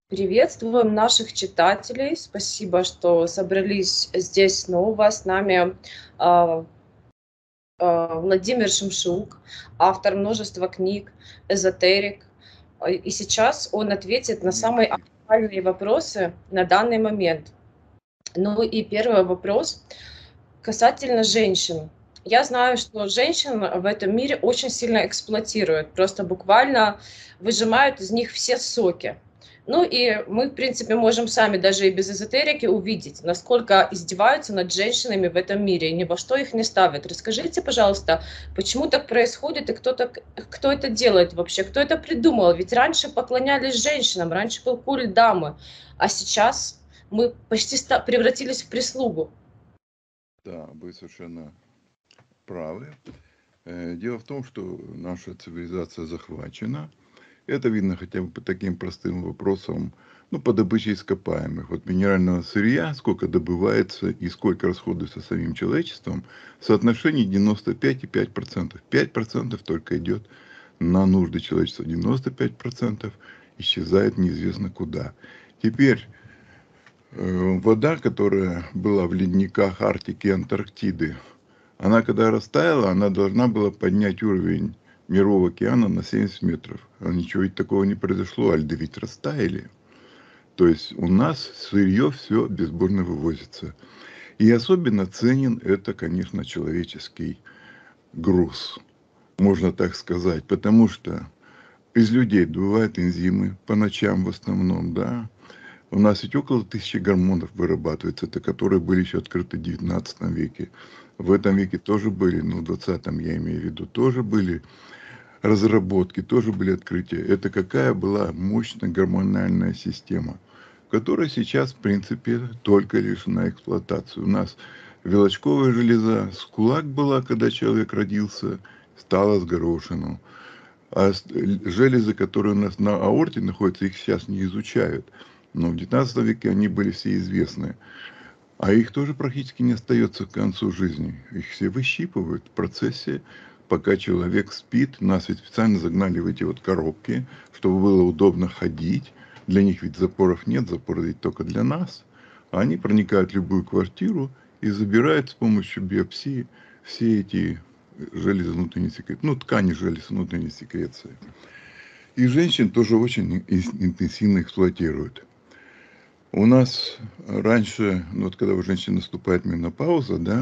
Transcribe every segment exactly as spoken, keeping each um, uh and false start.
Приветствуем наших читателей. Спасибо, что собрались здесь снова с нами. А, а, Владимир Шемшук, автор множества книг, эзотерик. А, И сейчас он ответит на самые актуальные вопросы на данный момент. Ну и первый вопрос касательно женщин. Я знаю, что женщин в этом мире очень сильно эксплуатируют, просто буквально выжимают из них все соки. Ну и мы, в принципе, можем сами даже и без эзотерики увидеть, насколько издеваются над женщинами в этом мире и ни во что их не ставят. Расскажите, пожалуйста, почему так происходит и кто, так, кто это делает вообще, кто это придумал? Ведь раньше поклонялись женщинам, раньше был культ дамы, а сейчас мы почти ста- превратились в прислугу. Да, вы совершенно правы. Э, Дело в том, что наша цивилизация захвачена. Это видно хотя бы по таким простым вопросам, ну, по добыче ископаемых. Вот минерального сырья, сколько добывается и сколько расходуется самим человечеством, в соотношении девяносто пять и пять процентов. пять процентов только идет на нужды человечества. девяносто пять процентов исчезает неизвестно куда. Теперь э, вода, которая была в ледниках Арктики и Антарктиды, она когда растаяла, она должна была поднять уровень Мирового океана на семьдесят метров. А ничего ведь такого не произошло, а льды ведь растаяли. То есть у нас сырье все безбожно вывозится. И особенно ценен это, конечно, человеческий груз, можно так сказать. Потому что из людей добывают энзимы по ночам в основном, да. У нас ведь около тысячи гормонов вырабатывается, это которые были еще открыты в девятнадцатом веке. В этом веке тоже были, ну, в двадцатом я имею в виду, тоже были разработки, тоже были открытия. Это какая была мощная гормональная система, которая сейчас, в принципе, только лишь на эксплуатацию. У нас вилочковая железа с кулак была, когда человек родился, стала с горошину. А железы, которые у нас на аорте находятся, их сейчас не изучают. Но в девятнадцатом веке они были все известны. А их тоже практически не остается к концу жизни. Их все выщипывают в процессе, пока человек спит. Нас ведь специально загнали в эти вот коробки, чтобы было удобно ходить. Для них ведь запоров нет, запоры ведь только для нас. А они проникают в любую квартиру и забирают с помощью биопсии все эти железы внутренней секреции, ну, ткани желез внутренней секреции. И женщин тоже очень интенсивно эксплуатируют. У нас раньше, ну вот когда у женщин наступает менопауза, да,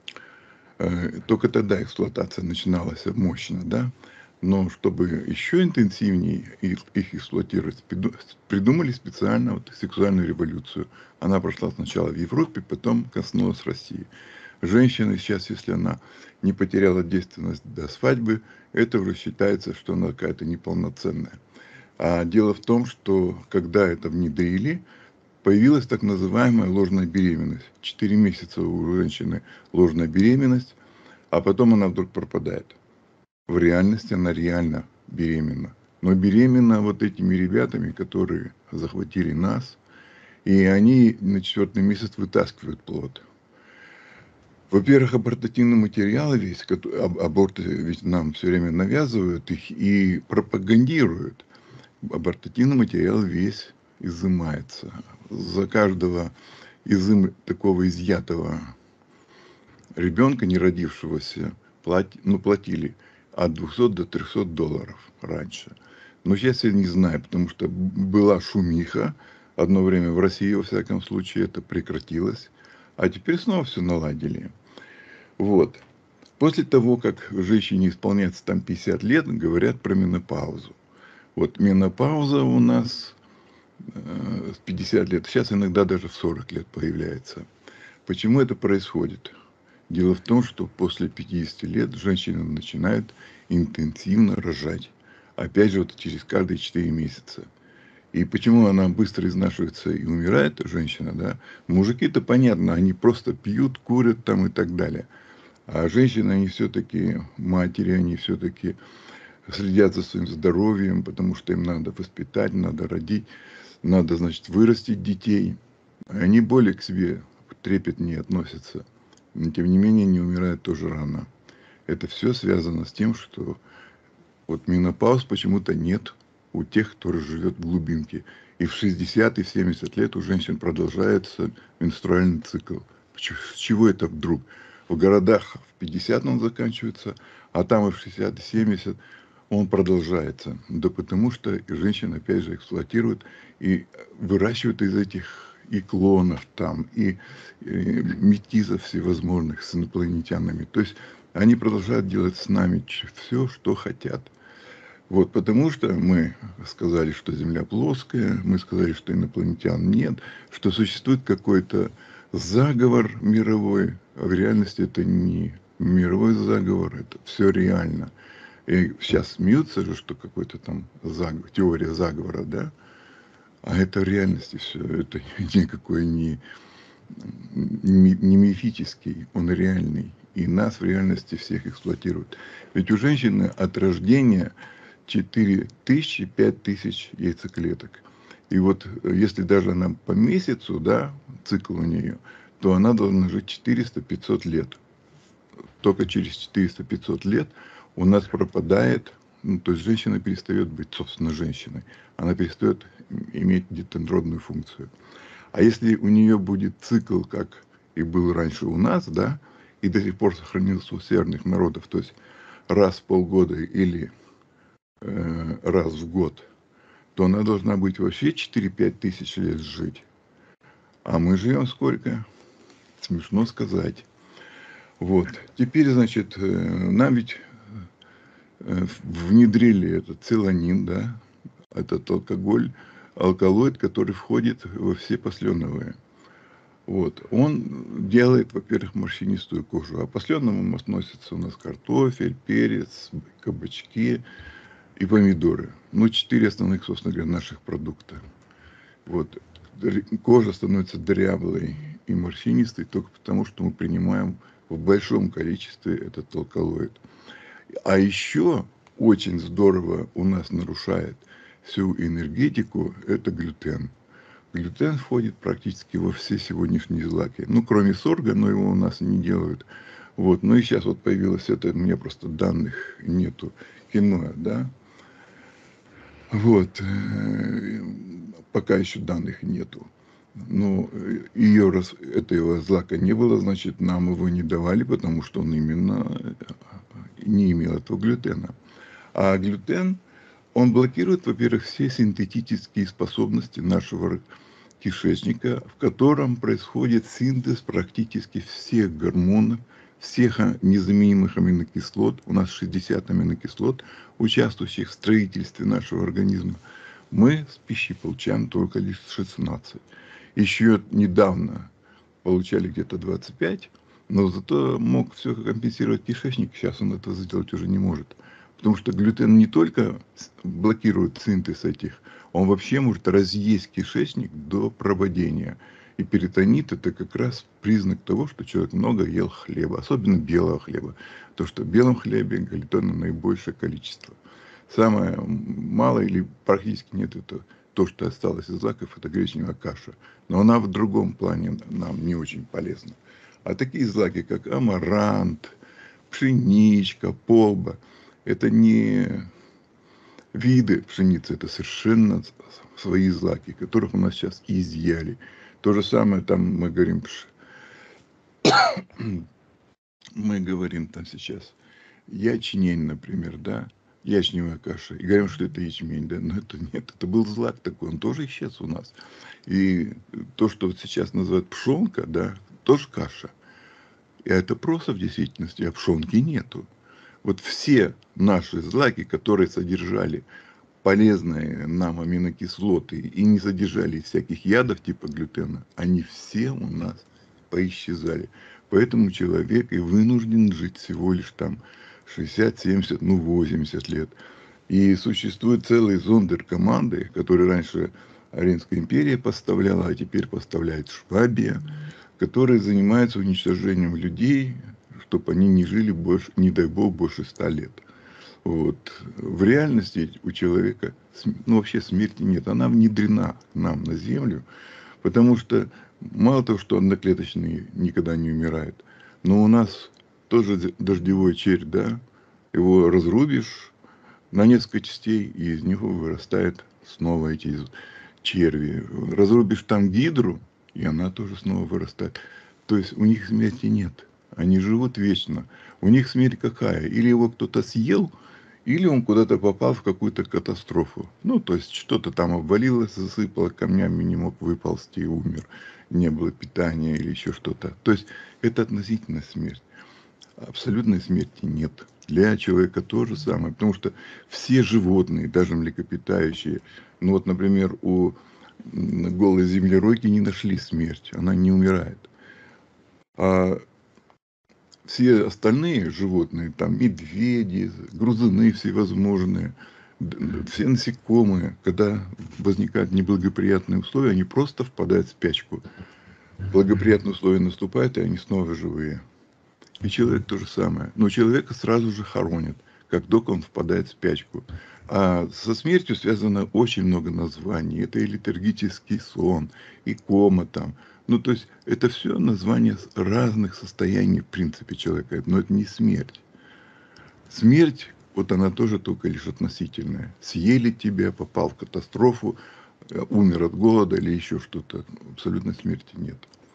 э, только тогда эксплуатация начиналась мощно, да. Но чтобы еще интенсивнее их, их эксплуатировать, придумали специально вот сексуальную революцию. Она прошла сначала в Европе, потом коснулась России. Женщина сейчас, если она не потеряла девственность до свадьбы, это уже считается, что она какая-то неполноценная. А дело в том, что когда это внедрили, появилась так называемая ложная беременность. Четыре месяца у женщины ложная беременность, а потом она вдруг пропадает. В реальности она реально беременна. Но беременна вот этими ребятами, которые захватили нас, и они на четвертый месяц вытаскивают плод. Во-первых, абортативный материал весь, аборты ведь нам все время навязывают их и пропагандируют. Абортативный материал весь изымается. За каждого изым такого изъятого ребенка, не родившегося, плати, ну, платили от двухсот до трехсот долларов раньше. Но сейчас я не знаю, потому что была шумиха. Одно время в России, во всяком случае, это прекратилось. А теперь снова все наладили. Вот. После того, как женщине исполняется там пятьдесят лет, говорят про менопаузу. Вот менопауза у нас э, в пятьдесят лет, сейчас иногда даже в сорок лет появляется. Почему это происходит? Дело в том, что после пятидесяти лет женщина начинает интенсивно рожать. Опять же, вот через каждые четыре месяца. И почему она быстро изнашивается и умирает, женщина, да? Мужики-то понятно, они просто пьют, курят там и так далее. А женщины, они все-таки матери, они все-таки следят за своим здоровьем, потому что им надо воспитать, надо родить, надо, значит, вырастить детей. Они более к себе трепетнее относятся. Но, тем не менее, не умирают тоже рано. Это все связано с тем, что вот менопауз почему-то нет у тех, кто живет в глубинке. И в шестьдесят и в семьдесят лет у женщин продолжается менструальный цикл. С чего это вдруг? В городах в пятьдесят он заканчивается, а там и в шестьдесят и семьдесят он продолжается. Да потому что женщин опять же эксплуатируют и выращивают из этих и клонов там, и, и метизов всевозможных с инопланетянами. То есть они продолжают делать с нами все, что хотят. Вот, потому что мы сказали, что Земля плоская, мы сказали, что инопланетян нет, что существует какой-то заговор мировой, а в реальности это не мировой заговор, это все реально. И сейчас смеются же, что какой-то там заговор, теория заговора, да? А это в реальности все, это никакой не, не мифический, он реальный. И нас в реальности всех эксплуатируют. Ведь у женщины от рождения четыре тысячи, пять тысяч яйцеклеток. И вот если даже она по месяцу, да, цикл у нее, то она должна жить четыреста-пятьсот лет. Только через четыреста-пятьсот лет у нас пропадает, ну, то есть женщина перестает быть, собственно, женщиной. Она перестает иметь детородную функцию. А если у нее будет цикл, как и был раньше у нас, да, и до сих пор сохранился у северных народов, то есть раз в полгода или э, раз в год, то она должна быть вообще четыре-пять тысяч лет жить. А мы живем сколько? Смешно сказать. Вот. Теперь, значит, нам ведь внедрили этот целанин, да, этот алкоголь, алкалоид, который входит во все посленовые. Вот. Он делает, во-первых, морщинистую кожу, а к посленовым относятся у нас картофель, перец, кабачки и помидоры. Ну, четыре основных, собственно говоря, наших продукта. Вот. Кожа становится дряблой и морщинистой только потому, что мы принимаем в большом количестве этот алкалоид. А еще очень здорово у нас нарушает всю энергетику это глютен. Глютен входит практически во все сегодняшние злаки. Ну, кроме сорга, но его у нас не делают. Вот. Ну и сейчас вот появилось это, у меня просто данных нету, киноа, да. Вот. Пока еще данных нету. Но ее, раз этого злака не было, значит, нам его не давали, потому что он именно не имел этого глютена. А глютен, он блокирует, во-первых, все синтетические способности нашего кишечника, в котором происходит синтез практически всех гормонов, всех незаменимых аминокислот. У нас шестьдесят аминокислот, участвующих в строительстве нашего организма. Мы с пищей получаем только лишь шестнадцать. Еще недавно получали где-то двадцать пять, но зато мог все компенсировать кишечник. Сейчас он этого сделать уже не может. Потому что глютен не только блокирует синтез этих, он вообще может разъесть кишечник до прободения. И перитонит – это как раз признак того, что человек много ел хлеба, особенно белого хлеба. То, что в белом хлебе глютена наибольшее количество. Самое малое или практически нет это то, что осталось из злаков, это гречневая каша. Но она в другом плане нам не очень полезна. А такие злаки, как амарант, пшеничка, полба, это не виды пшеницы, это совершенно свои злаки, которых у нас сейчас изъяли. То же самое там мы говорим, мы говорим там сейчас ячнень, например, да, ячневая каша, и говорим, что это ячмень, да, но это нет, это был злак такой, он тоже исчез у нас. И то, что сейчас называют пшенка, да, тоже каша. И это просто в действительности, а пшенки нету. Вот все наши злаки, которые содержали полезные нам аминокислоты и не содержали всяких ядов типа глютена, они все у нас поисчезали. Поэтому человек и вынужден жить всего лишь там шестьдесят, семьдесят, ну восемьдесят лет. И существует целый зондеркоманды, которые раньше Римская империя поставляла, а теперь поставляет Швабия, которые занимаются уничтожением людей, чтобы они не жили больше, не дай бог, больше ста лет. Вот. В реальности у человека, ну, вообще смерти нет. Она внедрена нам на Землю, потому что мало того, что одноклеточные никогда не умирают, но у нас тоже дождевой червь, да, его разрубишь, на несколько частей, и из него вырастают снова эти черви. Разрубишь там гидру, и она тоже снова вырастает. То есть у них смерти нет. Они живут вечно. У них смерть какая? Или его кто-то съел, или он куда-то попал в какую-то катастрофу. Ну, то есть что-то там обвалилось, засыпало камнями, не мог выползти и умер. Не было питания или еще что-то. То есть это относительная смерть. Абсолютной смерти нет. Для человека то же самое. Потому что все животные, даже млекопитающие, ну вот, например, у голой землеройки не нашли смерть. Она не умирает. А все остальные животные, там медведи, грузуны всевозможные, все насекомые, когда возникают неблагоприятные условия, они просто впадают в спячку. Благоприятные условия наступают, и они снова живые. И человек то же самое. Но человека сразу же хоронят, как только он впадает в спячку. А со смертью связано очень много названий. Это и летаргический сон, и кома там. Ну, то есть, это все названия разных состояний, в принципе, человека. Но это не смерть. Смерть, вот она тоже только лишь относительная. Съели тебя, попал в катастрофу, умер от голода или еще что-то. Абсолютной смерти нет.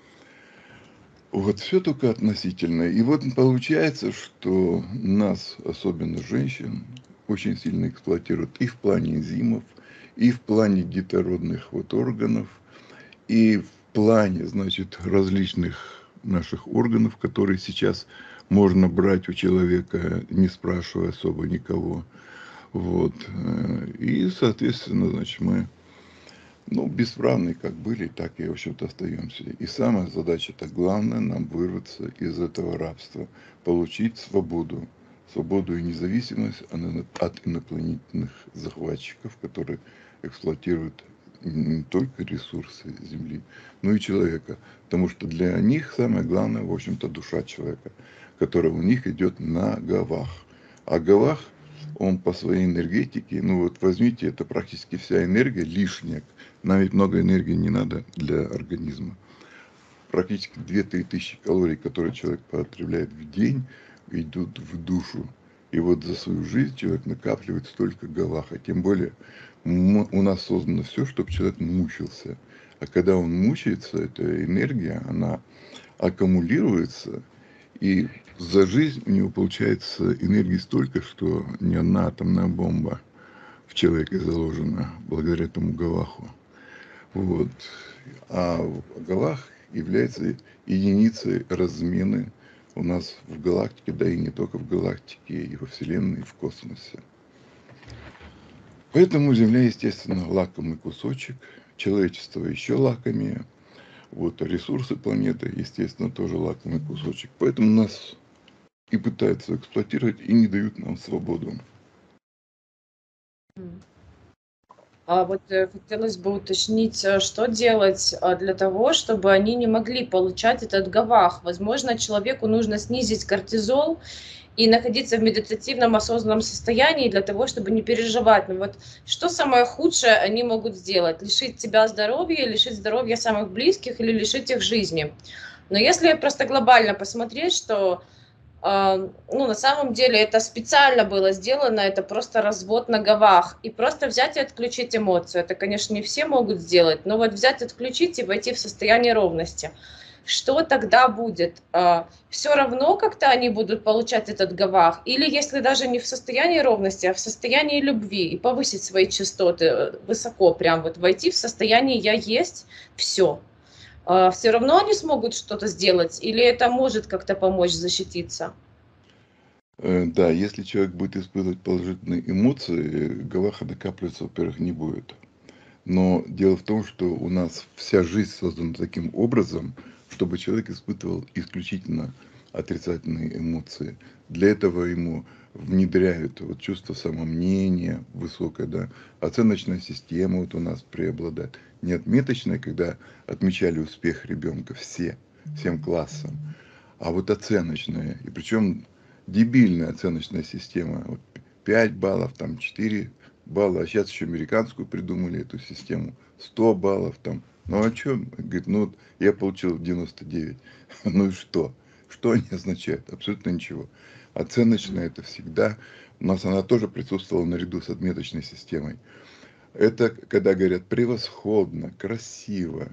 Вот все только относительно. И вот получается, что нас, особенно женщин, очень сильно эксплуатируют и в плане энзимов, и в плане детородных вот органов, и в плане, значит, различных наших органов, которые сейчас можно брать у человека, не спрашивая особо никого. Вот. И, соответственно, значит, мы ну, бесправные как были, так и, в общем-то, остаемся. И самая задача-то главная нам вырваться из этого рабства, получить свободу. Свободу и независимость от инопланетных захватчиков, которые эксплуатируют не только ресурсы Земли, но и человека. Потому что для них самое главное, в общем-то, душа человека, которая у них идет на Гавах. А Гавах, он по своей энергетике, ну вот возьмите, это практически вся энергия лишняя. Нам ведь много энергии не надо для организма. Практически две-три тысячи калорий, которые человек потребляет в день, идут в душу. И вот за свою жизнь человек накапливает столько галаха. Тем более у нас создано все, чтобы человек мучился. А когда он мучается, эта энергия, она аккумулируется. И за жизнь у него получается энергии столько, что ни одна атомная бомба в человеке заложена благодаря этому галаху. Вот. А Галах является единицей размены у нас в галактике, да и не только в галактике, и во Вселенной, и в космосе. Поэтому Земля, естественно, лакомый кусочек, человечество еще лакомее. Вот, а ресурсы планеты, естественно, тоже лакомый кусочек. Поэтому нас и пытаются эксплуатировать, и не дают нам свободу. А вот э, хотелось бы уточнить, э, что делать э, для того, чтобы они не могли получать этот гавах. Возможно, человеку нужно снизить кортизол и находиться в медитативном осознанном состоянии для того, чтобы не переживать. Но вот что самое худшее они могут сделать? Лишить тебя здоровья, лишить здоровья самых близких или лишить их жизни. Но если просто глобально посмотреть, что ну, на самом деле это специально было сделано, это просто развод на гавах. И просто взять и отключить эмоцию. Это, конечно, не все могут сделать, но вот взять, отключить и войти в состояние ровности. Что тогда будет? Все равно как-то они будут получать этот гавах? Или если даже не в состоянии ровности, а в состоянии любви и повысить свои частоты высоко, прям вот войти в состояние «я есть», все. Все равно они смогут что-то сделать? Или это может как-то помочь защититься? Да, если человек будет испытывать положительные эмоции, галаха накапливаться, во-первых, не будет. Но дело в том, что у нас вся жизнь создана таким образом, чтобы человек испытывал исключительно отрицательные эмоции. Для этого ему внедряют вот чувство самомнения высокое, да, оценочная система вот у нас преобладает. Не отметочная, когда отмечали успех ребенка все, всем классом, а вот оценочная. И причем дебильная оценочная система. Вот пять баллов, там четыре балла, а сейчас еще американскую придумали эту систему. сто баллов там. Ну а что? Говорит, ну вот я получил девяносто девять. Ну и что? Что они означают? Абсолютно ничего. Оценочная это всегда, у нас она тоже присутствовала наряду с отметочной системой. Это когда говорят превосходно, красиво,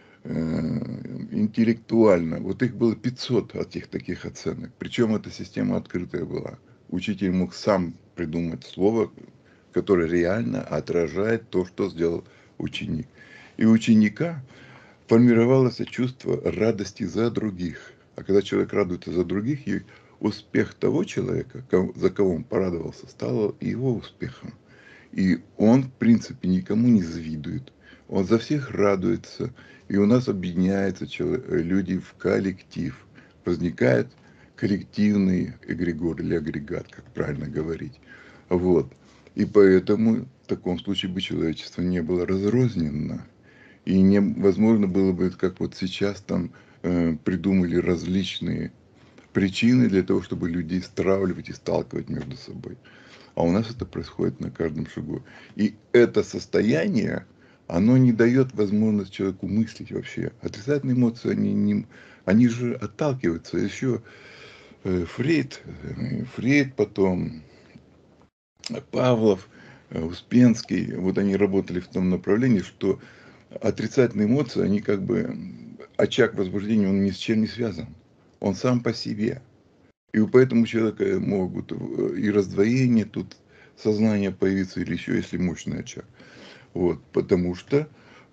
интеллектуально. Вот их было пятьсот этих таких оценок. Причем эта система открытая была. Учитель мог сам придумать слово, которое реально отражает то, что сделал ученик. И у ученика формировалось чувство радости за других. А когда человек радуется за других, и успех того человека, за кого он порадовался, стал его успехом. И он, в принципе, никому не завидует. Он за всех радуется. И у нас объединяются люди в коллектив. Возникает коллективный эгрегор или агрегат, как правильно говорить. Вот. И поэтому в таком случае бы человечество не было разрозненно. И невозможно было бы, как вот сейчас там э, придумали различные причины для того, чтобы людей стравливать и сталкивать между собой. А у нас это происходит на каждом шагу. И это состояние, оно не дает возможность человеку мыслить вообще. Отрицательные эмоции, они, не, они же отталкиваются. Еще э, Фрейд, э, Фрейд потом, Павлов, э, Успенский, вот они работали в том направлении, что отрицательные эмоции, они как бы, очаг возбуждения, он ни с чем не связан. Он сам по себе. И поэтому у человека могут и раздвоение тут сознания появиться, или еще если мощный очаг. Вот, потому что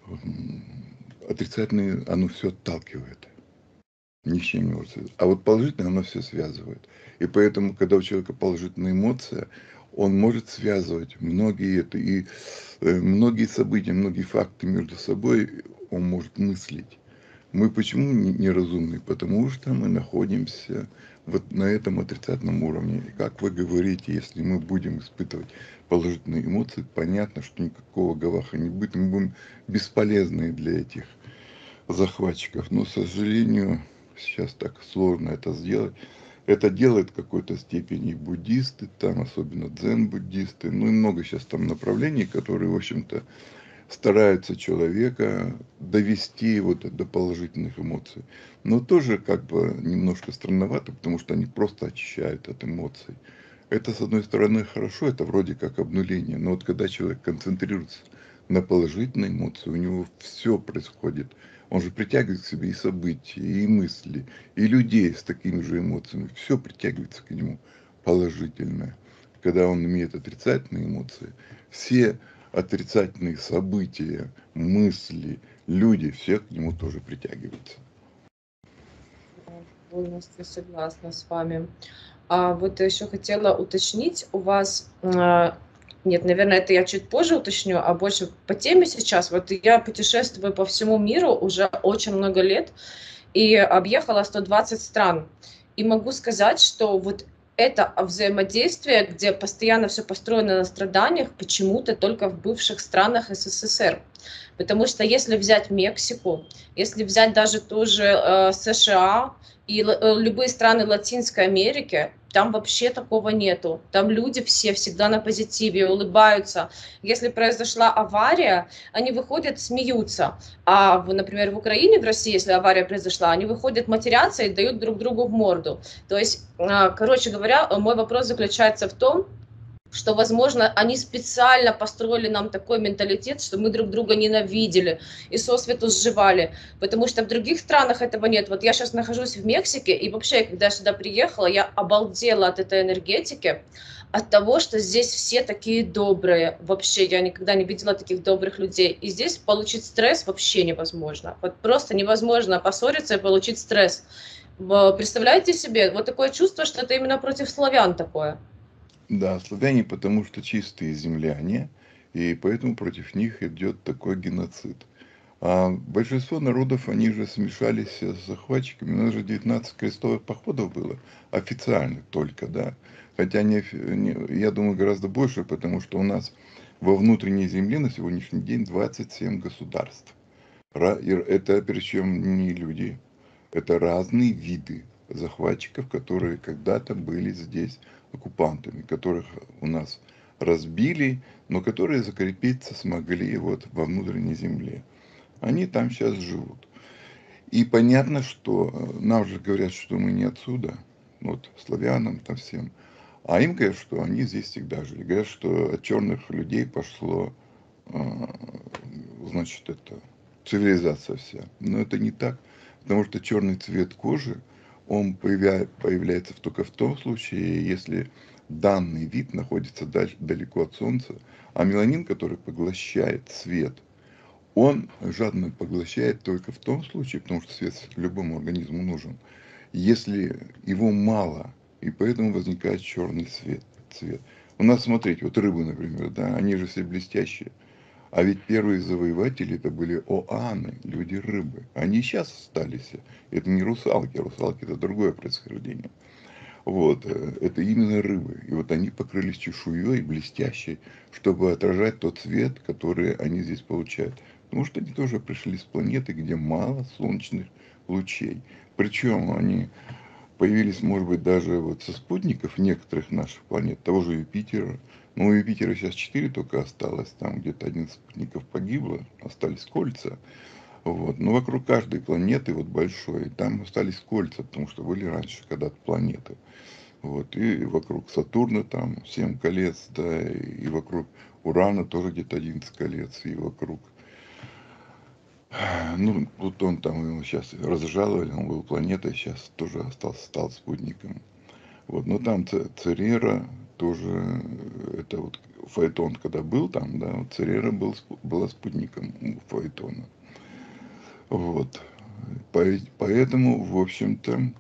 отрицательное, оно все отталкивает. Ни с чем не может связать. А вот положительное, оно все связывает. И поэтому, когда у человека положительная эмоция, он может связывать многие это, и многие события, многие факты между собой он может мыслить. Мы почему неразумны? Потому что мы находимся вот на этом отрицательном уровне. И как вы говорите, если мы будем испытывать положительные эмоции, понятно, что никакого гаваха не будет. Мы будем бесполезны для этих захватчиков. Но, к сожалению, сейчас так сложно это сделать. Это делают в какой-то степени буддисты, там особенно дзен-буддисты. Ну и много сейчас там направлений, которые, в общем-то, стараются человека довести вот до положительных эмоций. Но тоже как бы немножко странновато, потому что они просто очищают от эмоций. Это, с одной стороны, хорошо, это вроде как обнуление. Но вот когда человек концентрируется на положительной эмоции, у него все происходит. Он же притягивает к себе и события, и мысли, и людей с такими же эмоциями. Все притягивается к нему положительное. Когда он имеет отрицательные эмоции, все отрицательные события, мысли, люди, все к нему тоже притягиваются. Полностью согласна с вами. А вот еще хотела уточнить, у вас, а, нет, наверное, это я чуть позже уточню, а больше по теме сейчас. Вот я путешествую по всему миру уже очень много лет и объехала сто двадцать стран. И могу сказать, что вот это взаимодействие, где постоянно все построено на страданиях, почему-то только в бывших странах СССР. Потому что если взять Мексику, если взять даже тоже э, США и э, любые страны Латинской Америки, там вообще такого нету. Там люди все всегда на позитиве, улыбаются. Если произошла авария, они выходят, смеются. А, например, в Украине, в России, если авария произошла, они выходят, матерятся и дают друг другу в морду. То есть, короче говоря, мой вопрос заключается в том, что, возможно, они специально построили нам такой менталитет, что мы друг друга ненавидели и сосвету сживали, потому что в других странах этого нет. Вот я сейчас нахожусь в Мексике, и вообще, когда я сюда приехала, я обалдела от этой энергетики, от того, что здесь все такие добрые. Вообще, я никогда не видела таких добрых людей. И здесь получить стресс вообще невозможно. Вот просто невозможно поссориться и получить стресс. Представляете себе, вот такое чувство, что это именно против славян такое. Да, славяне, потому что чистые земляне, и поэтому против них идет такой геноцид. А большинство народов, они же смешались с захватчиками. У нас же девятнадцать крестовых походов было, официальных только, да. Хотя, не, не, я думаю, гораздо больше, потому что у нас во внутренней земле на сегодняшний день двадцать семь государств. Это причем не люди, это разные виды захватчиков, которые когда-то были здесь оккупантами, которых у нас разбили, но которые закрепиться смогли вот во внутренней земле. Они там сейчас живут. И понятно, что нам же говорят, что мы не отсюда. ну, вот славянам, там всем. А им говорят, что они здесь всегда жили. Говорят, что от черных людей пошло, а, значит, это цивилизация вся. Но это не так, потому что черный цвет кожи, он появля- появляется только в том случае, если данный вид находится даль- далеко от солнца, а меланин, который поглощает свет, он жадно поглощает только в том случае, потому что свет любому организму нужен, если его мало, и поэтому возникает черный цвет. цвет. У нас, смотрите, вот рыбы, например, да, они же все блестящие. А ведь первые завоеватели это были оаны, люди-рыбы. Они сейчас остались. Это не русалки, русалки это другое происхождение. Вот, э, это именно рыбы. И вот они покрылись чешуей блестящей, чтобы отражать тот цвет, который они здесь получают. Потому что они тоже пришли с планеты, где мало солнечных лучей. Причем они появились, может быть, даже вот со спутников некоторых наших планет, того же Юпитера. Но у Юпитера сейчас четыре только осталось, там где-то один спутников погибло, остались кольца. Вот. Но вокруг каждой планеты, вот большой, там остались кольца, потому что были раньше когда-то планеты. Вот. И вокруг Сатурна там семь колец, да, и вокруг Урана тоже где-то одиннадцать колец, и вокруг, ну, Плутон там его сейчас разжаловали, он был планетой, сейчас тоже остался, стал спутником. Вот, но там Церера тоже, э, это вот Фаэтон, когда был там, да, вот Церера был, была спутником Фаэтона. Вот. Поэтому, в общем-то,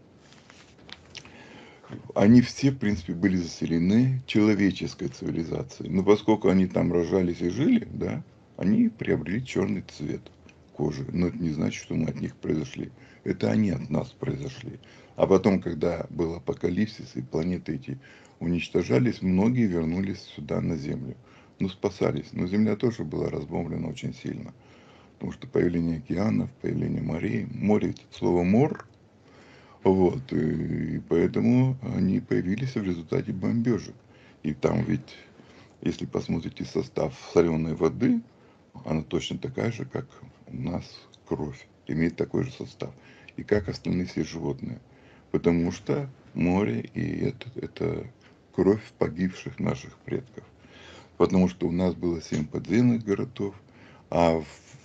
они все, в принципе, были заселены человеческой цивилизацией. Но поскольку они там рожались и жили, да, они приобрели черный цвет кожи. Но это не значит, что мы от них произошли. Это они от нас произошли. А потом, когда был апокалипсис и планеты эти уничтожались, многие вернулись сюда, на Землю. Ну, спасались. Но Земля тоже была разбомблена очень сильно. Потому что появление океанов, появление морей. Море, слово «мор», вот, и поэтому они появились в результате бомбежек. И там ведь, если посмотрите состав соленой воды, она точно такая же, как у нас кровь, имеет такой же состав. И как остальные все животные. Потому что море и это, это кровь погибших наших предков. Потому что у нас было семь подземных городов, а в,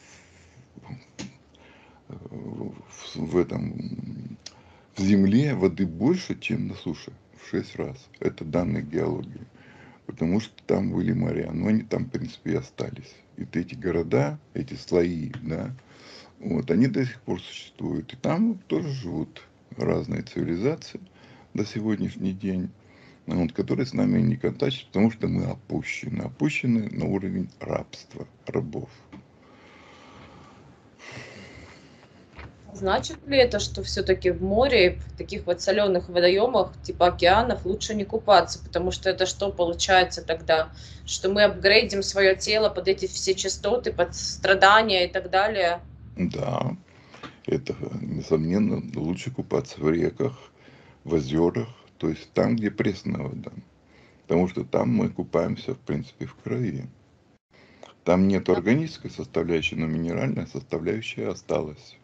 в, в этом в земле воды больше, чем на суше, в шесть раз. Это данные геологии. Потому что там были моря, но они там, в принципе, и остались. И эти города, эти слои, да, вот, они до сих пор существуют. И там тоже живут разные цивилизации до сегодняшний день, вот, которые с нами не контактируют, потому что мы опущены. Опущены на уровень рабства, рабов. Значит ли это, что все-таки в море, в таких вот соленых водоемах, типа океанов, лучше не купаться? Потому что это что получается тогда? Что мы апгрейдим свое тело под эти все частоты, под страдания и так далее? Да, это, несомненно, лучше купаться в реках, в озерах, то есть там, где пресная вода. Потому что там мы купаемся, в принципе, в крови. Там нет органической составляющей, но минеральная составляющая осталась.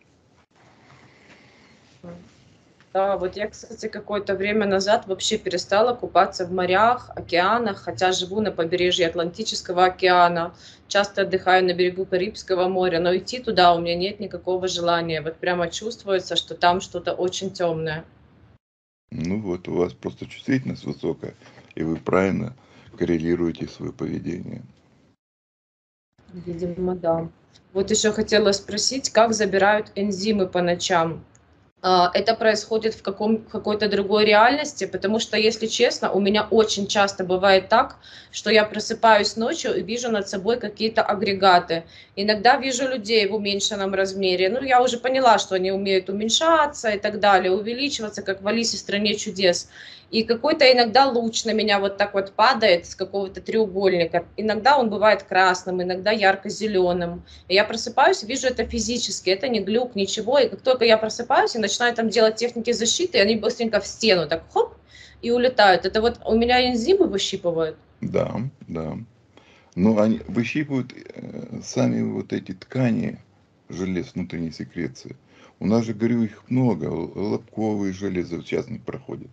Да, вот я, кстати, какое-то время назад вообще перестала купаться в морях, океанах, хотя живу на побережье Атлантического океана, часто отдыхаю на берегу Карибского моря, но идти туда у меня нет никакого желания. Вот прямо чувствуется, что там что-то очень темное. Ну вот, у вас просто чувствительность высокая, и вы правильно коррелируете свое поведение. Видимо, да. Вот еще хотела спросить, как забирают энзимы по ночам? А, это происходит в каком в какой-то другой реальности, потому что, если честно, у меня очень часто бывает так, что я просыпаюсь ночью и вижу над собой какие-то агрегаты. Иногда вижу людей в уменьшенном размере. Ну, я уже поняла, что они умеют уменьшаться и так далее, увеличиваться, как в «Алисе в стране чудес». И какой-то иногда луч на меня вот так вот падает с какого-то треугольника. Иногда он бывает красным, иногда ярко-зеленым. И я просыпаюсь, вижу это физически, это не глюк, ничего. И как только я просыпаюсь и начинаю там делать техники защиты, они быстренько в стену так хоп и улетают. Это вот у меня энзимы выщипывают. Да, да. Но они выщипывают э, сами вот эти ткани желез внутренней секреции. У нас же, говорю, их много. л- Лобковые железы вот сейчас не проходят.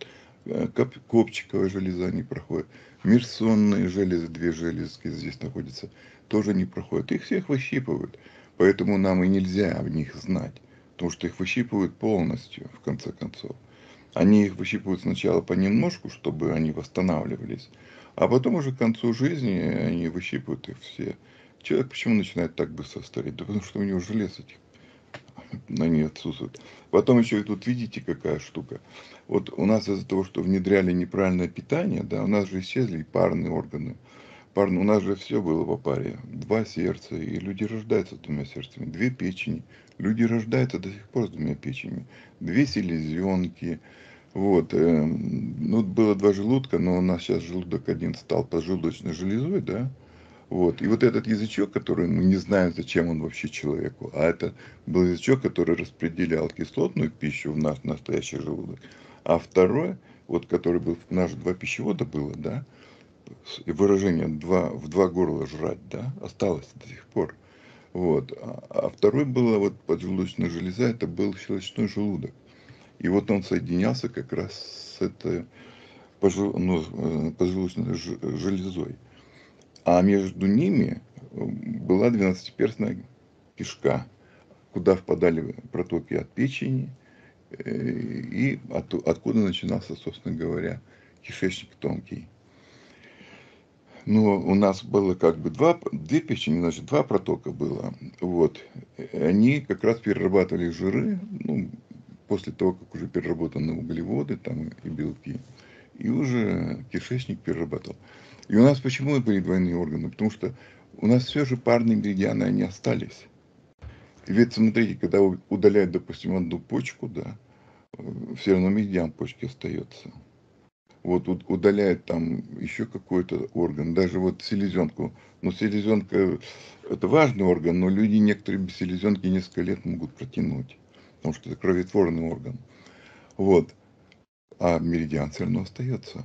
коп- копчиковая железа не проходит, межсонные железы, две железки здесь находятся, тоже не проходят. Их всех выщипывают. Поэтому нам и нельзя о них знать. Потому что их выщипывают полностью, в конце концов. Они их выщипывают сначала понемножку, чтобы они восстанавливались. А потом уже к концу жизни они выщипывают их все. Человек почему начинает так быстро стареть? Да потому что у него желез этих на ней отсутствует. Потом еще и тут видите, какая штука. Вот у нас из-за того, что внедряли неправильное питание, да, у нас же исчезли и парные органы. Парные, у нас же все было по паре. Два сердца, и люди рождаются с двумя сердцами. Две печени. Люди рождаются до сих пор с двумя печенями. Две селезенки. Вот. э, Ну, было два желудка, но у нас сейчас желудок один стал поджелудочной железой, да. Вот. И вот этот язычок, который мы не знаем, зачем он вообще человеку, а это был язычок, который распределял кислотную пищу в наш настоящий желудок. А второй, вот который был, в наш два пищевода было, да, и выражение два, в два горла жрать, да, осталось до сих пор. Вот. А, а второй было вот поджелудочная железа, это был щелочной желудок. И вот он соединялся как раз с этой пожел- ну, э, поджелудочной ж- железой. А между ними была двенадцатиперстная кишка, куда впадали протоки от печени, э, и от, откуда начинался, собственно говоря, кишечник тонкий. Но у нас было как бы два, две печени, значит, два протока было. Вот. Они как раз перерабатывали жиры, ну, после того, как уже переработаны углеводы там, и белки, и уже кишечник перерабатывал. И у нас почему были двойные органы? Потому что у нас все же парные меридианы, они остались. И ведь смотрите, когда удаляют, допустим, одну почку, да, все равно меридиан почки остается. Вот удаляют там еще какой-то орган, даже вот селезенку. Но селезенка это важный орган, но люди некоторые без селезенки несколько лет могут протянуть, потому что это кроветворный орган. Вот. А меридиан все равно остается.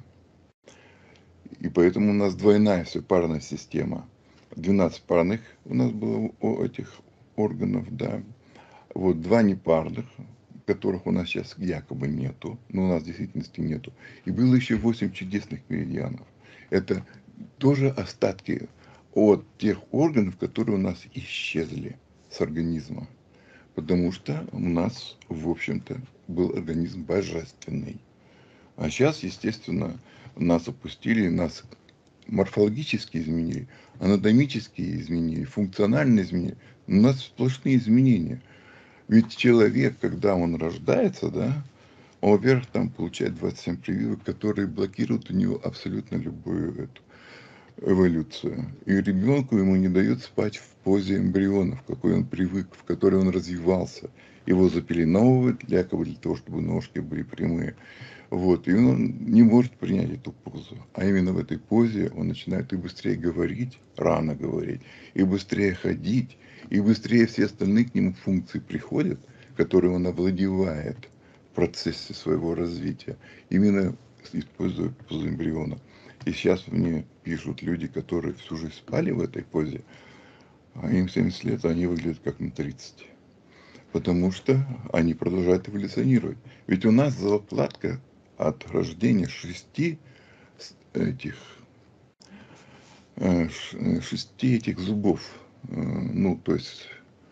И поэтому у нас двойная все парная система. двенадцать парных у нас было у этих органов, да. Вот два непарных, которых у нас сейчас якобы нету, но у нас в действительности нету. И было еще восемь чудесных меридианов. Это тоже остатки от тех органов, которые у нас исчезли с организма. Потому что у нас, в общем-то, был организм божественный. А сейчас, естественно, нас опустили, нас морфологически изменили, анатомически изменили, функционально изменили. У нас сплошные изменения. Ведь человек, когда он рождается, да, он, во-первых, там получает двадцать семь прививок, которые блокируют у него абсолютно любую эту эволюцию. И ребенку ему не дают спать в позе эмбриона, в какой он привык, в которой он развивался. Его запеленовывают, якобы для того, чтобы ножки были прямые. Вот, и он не может принять эту позу. А именно в этой позе он начинает и быстрее говорить, рано говорить, и быстрее ходить, и быстрее все остальные к нему функции приходят, которые он овладевает в процессе своего развития, именно используя позу эмбриона. И сейчас мне пишут люди, которые всю жизнь спали в этой позе, а им семьдесят лет, а они выглядят как на тридцать. Потому что они продолжают эволюционировать. Ведь у нас заплатка от рождения шести этих, шести этих зубов. Ну, то есть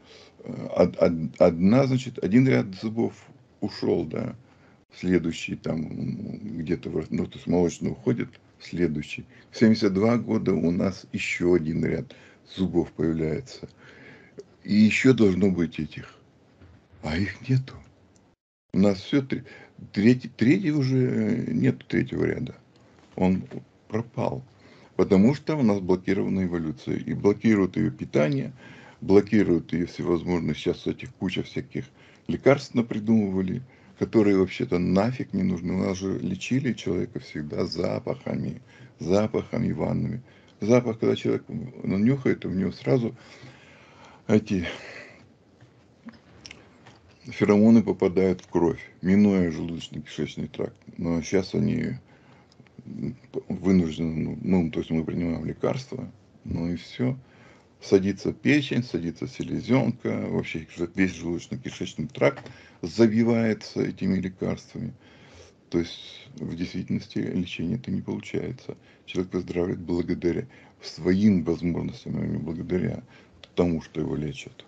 одна, значит, один ряд зубов ушел, да, следующий там где-то, ну, то есть молочный уходит, следующий. В семьдесят два года у нас еще один ряд зубов появляется. И еще должно быть этих. А их нету. У нас все, третий, третий уже нет третьего ряда. Он пропал. Потому что у нас блокирована эволюция. И блокируют ее питание, блокируют ее всевозможные, сейчас этих куча всяких лекарств напридумывали, которые вообще-то нафиг не нужны. У нас же лечили человека всегда запахами, запахами ваннами. Запах, когда человек нюхает, у него сразу эти феромоны попадают в кровь, минуя желудочно-кишечный тракт. Но сейчас они вынуждены, ну, то есть мы принимаем лекарства, ну и все. Садится печень, садится селезенка, вообще весь желудочно-кишечный тракт забивается этими лекарствами. То есть в действительности лечение-то не получается. Человек выздоравливает благодаря своим возможностям, а не благодаря тому, что его лечат.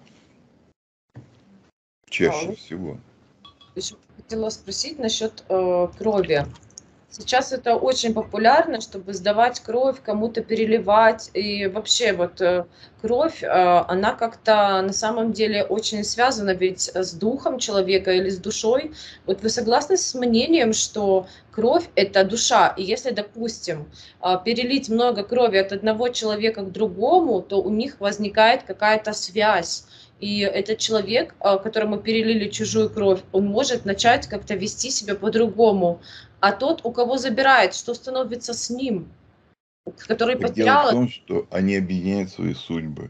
Чаще Да, всего. еще хотела спросить насчет э, крови. Сейчас это очень популярно, чтобы сдавать кровь, кому-то переливать. И вообще вот э, кровь, э, она как-то на самом деле очень связана ведь с духом человека или с душой. Вот вы согласны с мнением, что кровь– это душа? И если, допустим, э, перелить много крови от одного человека к другому, то у них возникает какая-то связь. И этот человек, э, которому перелили чужую кровь, он может начать как-то вести себя по-другому. А тот, у кого забирает, что становится с ним, который Так дело в потерял. том, что они объединяют свои судьбы.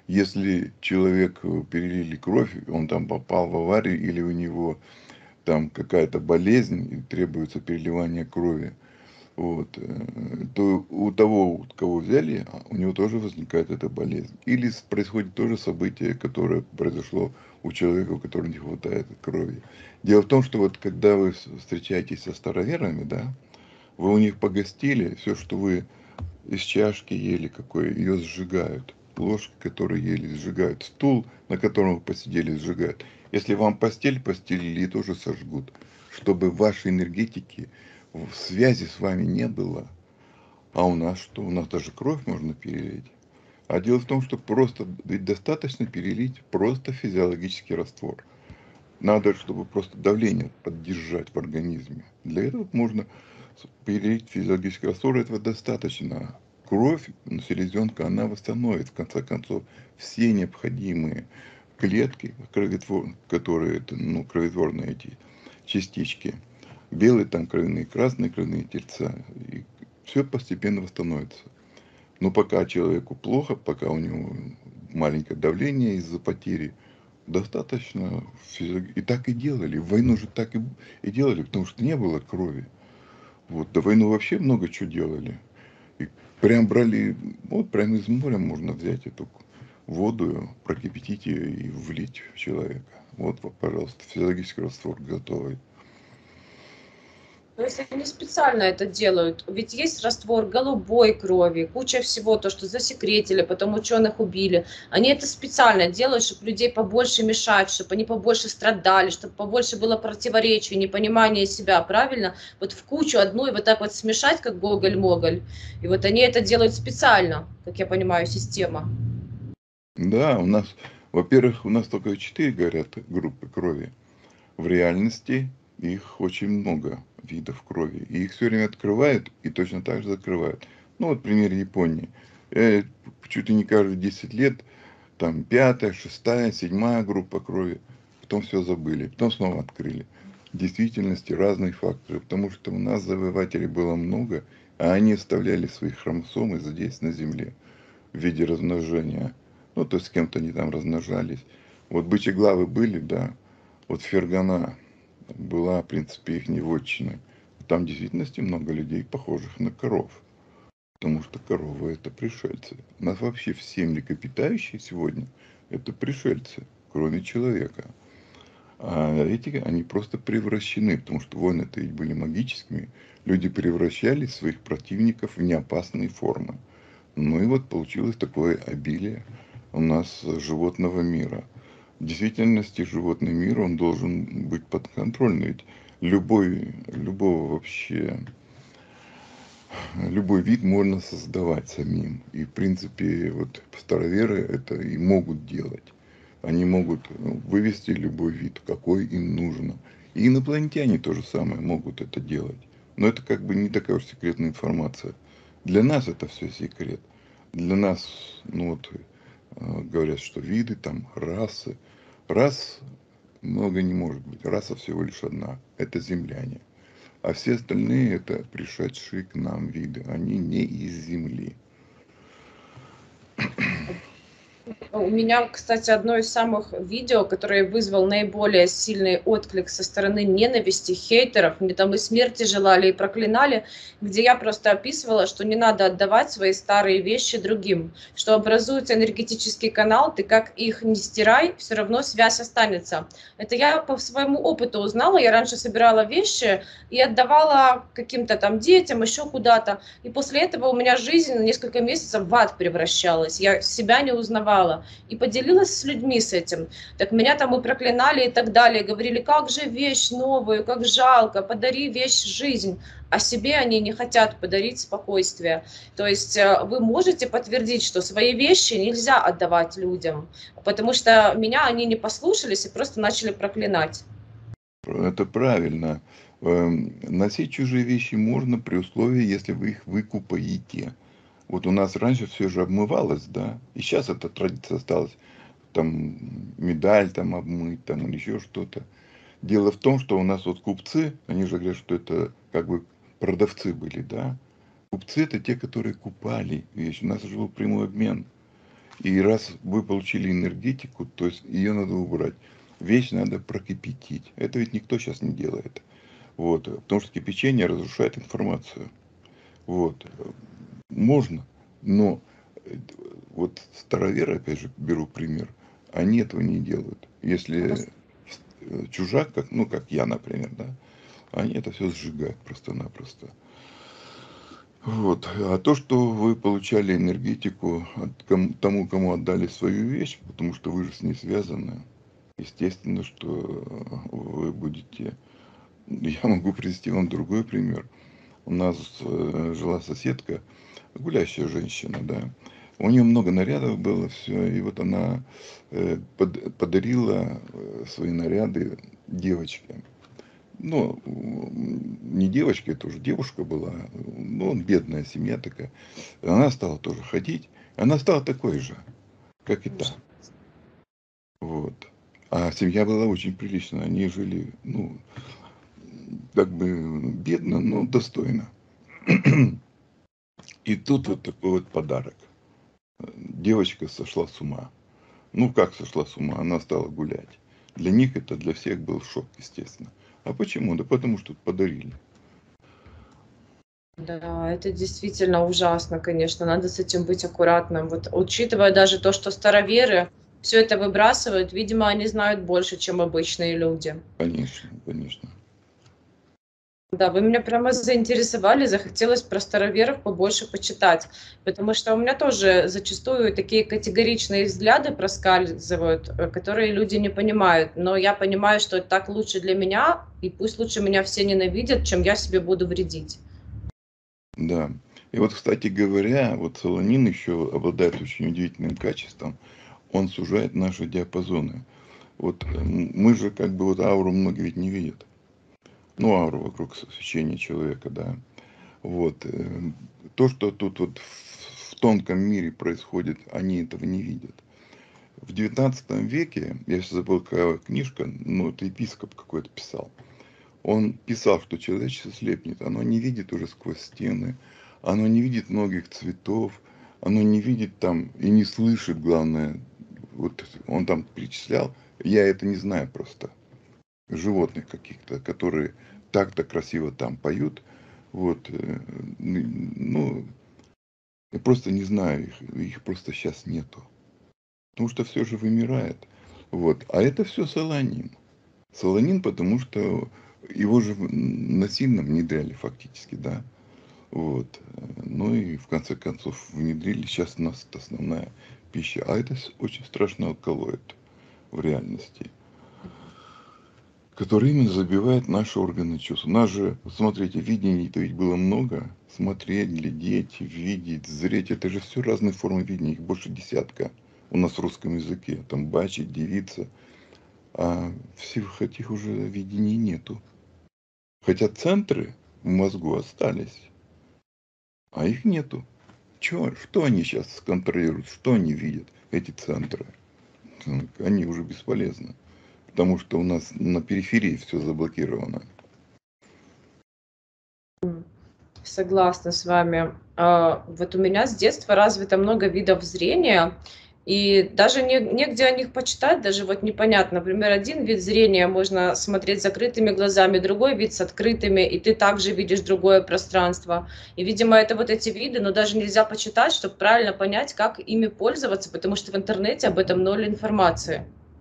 Если человеку перелили кровь, он там попал в аварию или у него там какая-то болезнь и требуется переливание крови, вот, э, то у того, у кого взяли, а, у него тоже возникает эта болезнь. Или с- происходит то же событие, которое произошло у человека, у которого не хватает крови. Дело в том, что вот когда вы с- встречаетесь со староверами, да, вы у них погостили, все, что вы из чашки ели какой, ее сжигают. Ложки, которые ели, сжигают. Стул, на котором вы посидели, сжигают. Если вам постель постелили, ее тоже сожгут. Чтобы вашей энергетики в связи с вами не было. А у нас что? У нас даже кровь можно перелить. А дело в том, что просто ведь достаточно перелить просто физиологический раствор. Надо, чтобы просто давление поддержать в организме. Для этого можно перелить физиологический раствор, этого достаточно. Кровь, ну, селезенка, она восстановит, в конце концов, все необходимые клетки, кровотвор, которые, это, ну, кровотворные эти частички. Белые там кровяные, красные кровяные тельца. И все постепенно восстановится. Но пока человеку плохо, пока у него маленькое давление из-за потери, достаточно физиологии. И так и делали. Войну же так и, и делали, потому что не было крови. Вот, до войны вообще много чего делали. И прям брали, вот прям из моря можно взять эту воду, прокипятить ее и влить в человека. Вот, вот, пожалуйста, физиологический раствор готовый. То есть они специально это делают. Ведь есть раствор голубой крови, куча всего, то, что засекретили, потом ученых убили. Они это специально делают, чтобы людей побольше мешать, чтобы они побольше страдали, чтобы побольше было противоречий, непонимания себя, правильно? Вот в кучу одну и вот так вот смешать, как гоголь-моголь. И вот они это делают специально, как я понимаю, система. Да, у нас, во-первых, у нас только четыре, говорят, группы крови. В реальности их очень много видов крови. И их все время открывают и точно так же закрывают. Ну, вот пример Японии. Э, чуть ли не каждые десять лет там пятая, шестая, седьмая группа крови. Потом все забыли. Потом снова открыли. В действительности разные факторы. Потому что у нас завоевателей было много, а они оставляли свои хромосомы здесь, на Земле, в виде размножения. Ну, то есть с кем-то они там размножались. Вот бычьеглавы были, да. Вот Фергана была, в принципе, их вотчиной. Там в действительности много людей, похожих на коров. Потому что коровы это пришельцы. У нас вообще все млекопитающие сегодня это пришельцы, кроме человека. А эти, они просто превращены, потому что войны-то ведь были магическими. Люди превращали своих противников в неопасные формы. Ну и вот получилось такое обилие у нас животного мира. В действительности животный мир, он должен быть подконтрольный. Ведь любой, любого вообще, любой вид можно создавать самим. И в принципе вот староверы это и могут делать. Они могут ну, вывести любой вид, какой им нужно. И инопланетяне то же самое могут это делать. Но это как бы не такая уж секретная информация. Для нас это все секрет. Для нас, ну вот, э, говорят, что виды, там, расы. Рас много не может быть. Раса всего лишь одна. Это земляне. А все остальные это пришедшие к нам виды. Они не из Земли. У меня, кстати, одно из самых видео, которое вызвал наиболее сильный отклик со стороны ненависти, хейтеров, мне там и смерти желали, и проклинали, где я просто описывала, что не надо отдавать свои старые вещи другим, что образуется энергетический канал, ты как их не стирай, все равно связь останется. Это я по своему опыту узнала, я раньше собирала вещи и отдавала каким-то там детям, еще куда-то, и после этого у меня жизнь на несколько месяцев в ад превращалась, я себя не узнавала. И поделилась с людьми с этим. Так меня там и проклинали и так далее. Говорили, как же вещь новую, как жалко, подари вещь жизнь. А себе они не хотят подарить спокойствие. То есть э, вы можете подтвердить, что свои вещи нельзя отдавать людям, потому что меня они не послушались и просто начали проклинать. Это правильно. Эм, Носить чужие вещи можно при условии, если вы их выкупаете. Вот у нас раньше все же обмывалось, да, и сейчас эта традиция осталась. Там медаль там обмыть, там или еще что-то. Дело в том, что у нас вот купцы, они же говорят, что это как бы продавцы были, да. Купцы это те, которые купали вещи. У нас же был прямой обмен. И раз вы получили энергетику, то есть ее надо убрать. Вещь надо прокипятить. Это ведь никто сейчас не делает. Вот. Потому что кипячение разрушает информацию. Вот. Можно, но э, вот староверы, опять же, беру пример, они этого не делают. Если э, чужак, как, ну, как я, например, да, они это все сжигают просто-напросто. Вот. А то, что вы получали энергетику от ком- тому, кому отдали свою вещь, потому что вы же с ней связаны, естественно, что вы будете... Я могу привести вам другой пример. У нас э, жила соседка, гулящая женщина, да. У нее много нарядов было, все, и вот она э, под- подарила э, свои наряды девочке. Ну, не девочка, это уже девушка была, ну, бедная семья такая. Она стала тоже ходить, она стала такой же, как и та. Вот. А семья была очень приличная, они жили, ну, как бы бедно, но достойно. И тут вот такой вот подарок. Девочка сошла с ума. Ну, как сошла с ума? Она стала гулять. Для них это, для всех был шок, естественно. А почему? Да потому что подарили. Да, это действительно ужасно, конечно, надо с этим быть аккуратным. Вот учитывая даже то, что староверы все это выбрасывают, видимо, они знают больше, чем обычные люди. Конечно, конечно. Да, вы меня прямо заинтересовали, захотелось про староверов побольше почитать, потому что у меня тоже зачастую такие категоричные взгляды проскальзывают, э, которые люди не понимают, но я понимаю, что так лучше для меня, и пусть лучше меня все ненавидят, чем я себе буду вредить. Да. И вот, кстати говоря, вот солонин еще обладает очень удивительным качеством. Он сужает наши диапазоны. Вот э, м, мы же как бы вот ауру многие ведь не видят. Ну, ауру вокруг свечения человека, да. Вот. э, То, что тут вот в в тонком мире происходит, они этого не видят. В девятнадцатом веке, я сейчас забыл, какая книжка, ну, это епископ какой-то писал. Он писал, что человечество слепнет, оно не видит уже сквозь стены, оно не видит многих цветов, оно не видит там и не слышит, главное, вот он там перечислял, я это не знаю просто, животных каких-то, которые так-то красиво там поют, вот, э, ну, я просто не знаю их, их просто сейчас нету, потому что все же вымирает, вот, а это все солонин. Солонин, потому что его же насильно внедряли фактически, да. Вот. Ну и в конце концов внедрили. Сейчас у нас это основная пища. А это очень страшно алкалоид в реальности, который именно забивает наши органы чувств. У нас же, смотрите, видений-то ведь было много. Смотреть, глядеть, видеть, зреть. Это же все разные формы видения. Их больше десятка у нас в русском языке. Там бачить, дивиться. А всех этих уже видений нету. Хотя центры в мозгу остались, а их нету. Чё, что они сейчас контролируют, что они видят, эти центры? Они уже бесполезны, потому что у нас на периферии все заблокировано. Согласна с вами. А, Вот у меня с детства развито много видов зрения, И даже не, негде о них почитать, даже вот непонятно. Например, один вид зрения можно смотреть закрытыми глазами, другой вид с открытыми, и ты также видишь другое пространство. И, видимо, это вот эти виды, но даже нельзя почитать, чтобы правильно понять, как ими пользоваться, потому что в интернете об этом ноль информации.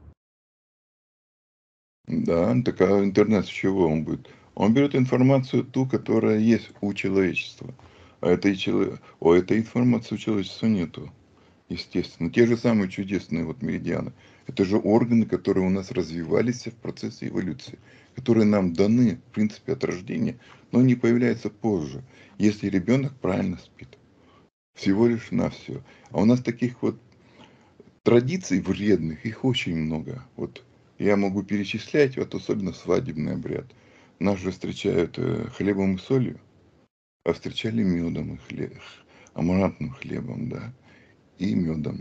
Да, так а интернет с чего он будет? Он берет информацию ту, которая есть у человечества. А этой, чело- О, этой информации у человечества нету, естественно. Те же самые чудесные вот меридианы. Это же органы, которые у нас развивались в процессе эволюции, которые нам даны, в принципе, от рождения, но они появляются позже, если ребенок правильно спит. Всего лишь на все. А у нас таких вот традиций вредных, их очень много. Вот я могу перечислять, вот особенно свадебный обряд. Нас же встречают э, хлебом и солью, а встречали медом и хлеб, амарантным хлебом, да, и медом.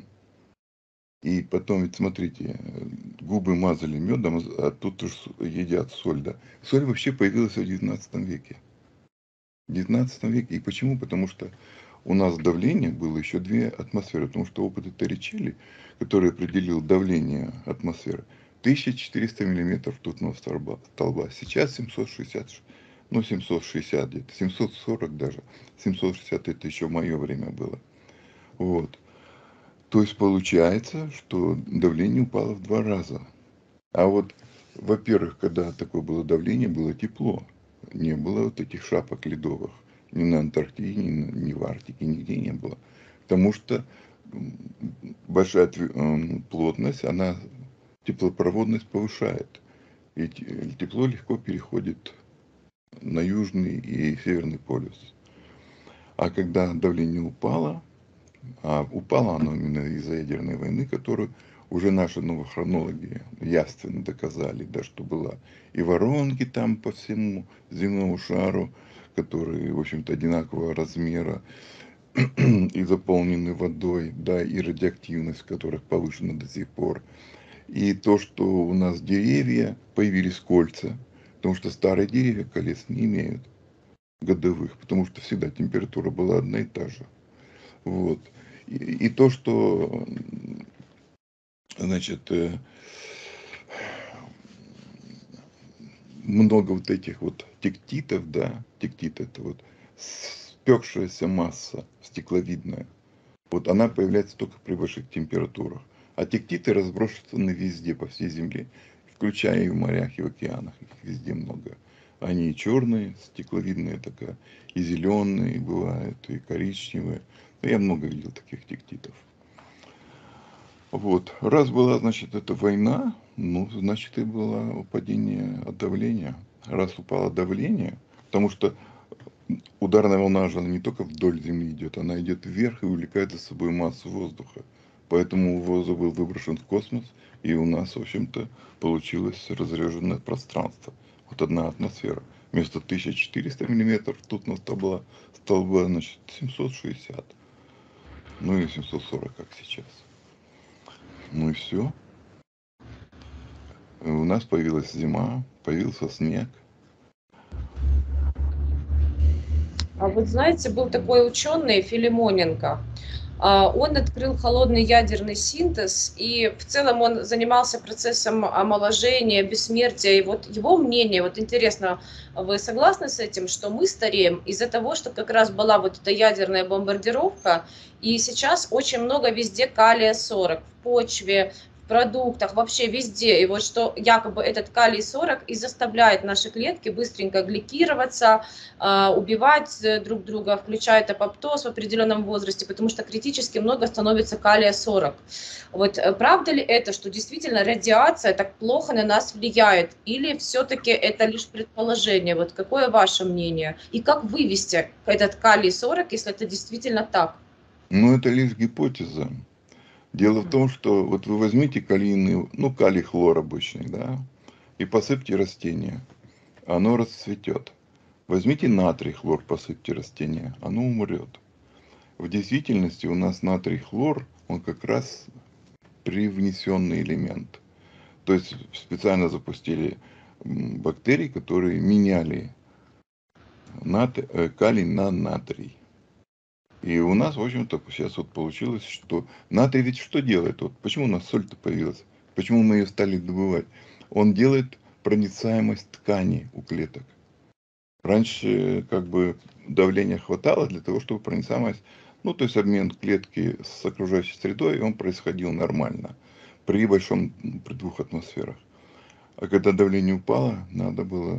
И потом, ведь смотрите, э, губы мазали медом, а тут уж едят соль, да. Соль вообще появилась в девятнадцатом веке. В девятнадцатом веке. И почему? Потому что у нас давление было еще две атмосферы. Потому что опыты Торричелли, который определил давление атмосферы, тысяча четыреста миллиметров ртутного столба. столба. Сейчас семьсот шестьдесят, ну семьсот шестьдесят где-то, семьсот сорок даже. семьсот шестьдесят это еще мое время было. Вот. То есть получается, что давление упало в два раза. А вот, во-первых, когда такое было давление, было тепло. Не было вот этих шапок ледовых. Ни на Антарктиде, ни, на- ни в Арктике, нигде не было. Потому что м, большая тв- м, плотность, она теплопроводность повышает. И те- тепло легко переходит на южный и северный полюс. А когда давление упало, а упало оно именно из-за ядерной войны, которую уже наши новохронологи явственно доказали, да, что была и воронки там по всему земному шару, которые, в общем-то, одинакового размера и заполнены водой, да, и радиоактивность которых повышена до сих пор. И то, что у нас деревья, появились кольца, потому что старые деревья колец не имеют годовых, потому что всегда температура была одна и та же. Вот. И, и то, что, значит, э, много вот этих вот тектитов, да, тектит это вот спекшаяся масса стекловидная, вот она появляется только при больших температурах. А тектиты разбросаны везде, по всей Земле, включая и в морях, и в океанах, их везде много. Они и черные, стекловидные такая, и зеленые бывают, и коричневые. Но я много видел таких тектитов. Вот. Раз была, значит, эта война, ну, значит, и было падение от давления. Раз упало давление, потому что ударная волна же она не только вдоль Земли идет, она идет вверх и увлекает за собой массу воздуха. Поэтому воздух был выброшен в космос, и у нас, в общем-то, получилось разреженное пространство. Вот одна атмосфера. Вместо тысяча четыреста миллиметров ртутного столба, столба, значит, семьсот шестьдесят. Ну или семьсот сорок, как сейчас. Ну и все. У нас появилась зима, появился снег. А вот знаете, был такой ученый Филимоненко. А, Он открыл холодный ядерный синтез, и в целом он занимался процессом омоложения, бессмертия. И вот его мнение, вот интересно, вы согласны с этим, что мы стареем из-за того, что как раз была вот эта ядерная бомбардировка, и сейчас очень много везде калия сорок в почве, в продуктах, вообще везде. И вот что якобы этот калий сорок и заставляет наши клетки быстренько гликироваться, а, убивать э, друг друга, включает апоптоз в определенном возрасте, потому что критически много становится калия сорок. Вот э, правда ли это, что действительно радиация так плохо на нас влияет, или все-таки это лишь предположение? Вот какое ваше мнение? И как вывести этот калий сорок, если это действительно так? Но это лишь гипотеза. Дело в Мгм. том, что вот вы возьмите калийный, ну, калий хлор обычный, да, и посыпьте растение, оно расцветет. Возьмите натрий хлор, посыпьте растение, оно умрет. В действительности у нас натрий хлор, он как раз привнесенный элемент. То есть специально запустили бактерии, которые меняли нат... калий на натрий. И у нас, в общем-то, сейчас вот получилось, что натрий ведь что делает? Вот почему у нас соль-то появилась? Почему мы ее стали добывать? Он делает проницаемость ткани у клеток. Раньше как бы давления хватало для того, чтобы проницаемость, ну, то есть обмен клетки с окружающей средой, он происходил нормально при большом, при двух атмосферах. А когда давление упало, надо было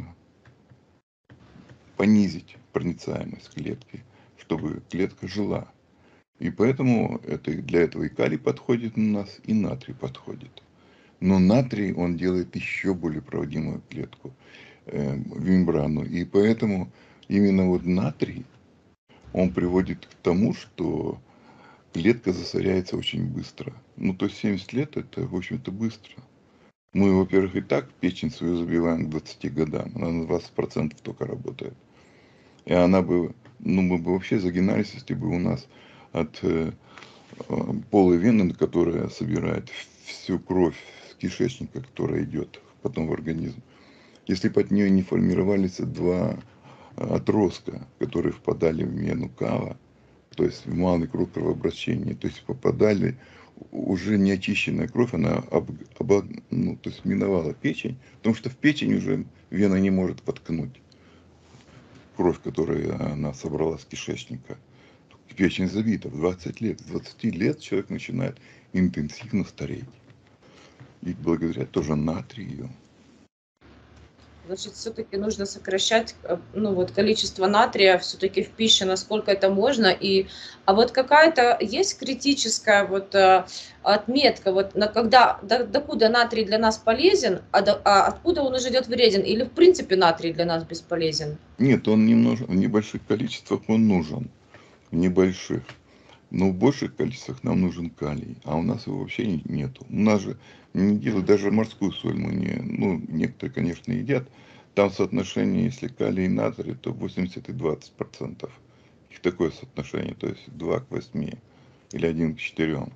понизить проницаемость клетки, чтобы клетка жила. И поэтому это, для этого и калий подходит у нас, и натрий подходит. Но натрий, он делает еще более проводимую клетку, э, мембрану. И поэтому именно вот натрий, он приводит к тому, что клетка засоряется очень быстро. Ну, то есть семьдесят лет, это, в общем-то, быстро. Мы, во-первых, и так печень свою забиваем к двадцати годам. Она на двадцать процентов только работает. И она бы, ну, мы бы вообще загинались, если бы у нас от э, полой вены, которая собирает всю кровь с кишечника, которая идет потом в организм, если бы от нее не формировались два отростка, которые впадали в вену кава, то есть в малый круг кровообращения, то есть попадали уже неочищенная кровь, она об, об, ну, то есть миновала печень, потому что в печень уже вена не может воткнуть кровь, которую она собрала с кишечника. Печень забита в двадцать лет. С двадцати лет человек начинает интенсивно стареть. И благодаря тоже натрию. Значит, все-таки нужно сокращать, э, ну, вот, количество натрия все-таки в пище, насколько это можно. И, а вот какая-то есть критическая вот э, отметка, вот на когда, до, докуда натрий для нас полезен, а, до, а откуда он уже идет вреден? Или в принципе натрий для нас бесполезен? Нет, он немножко, в небольших количествах он нужен. В небольших. Но в больших количествах нам нужен калий. А у нас его вообще нету. У нас же не делают даже морскую соль. Мы не, ну, некоторые, конечно, едят. Там соотношение, если калий и натрий, то восемьдесят и двадцать процентов. Их такое соотношение. То есть два к восьми или один к четырем.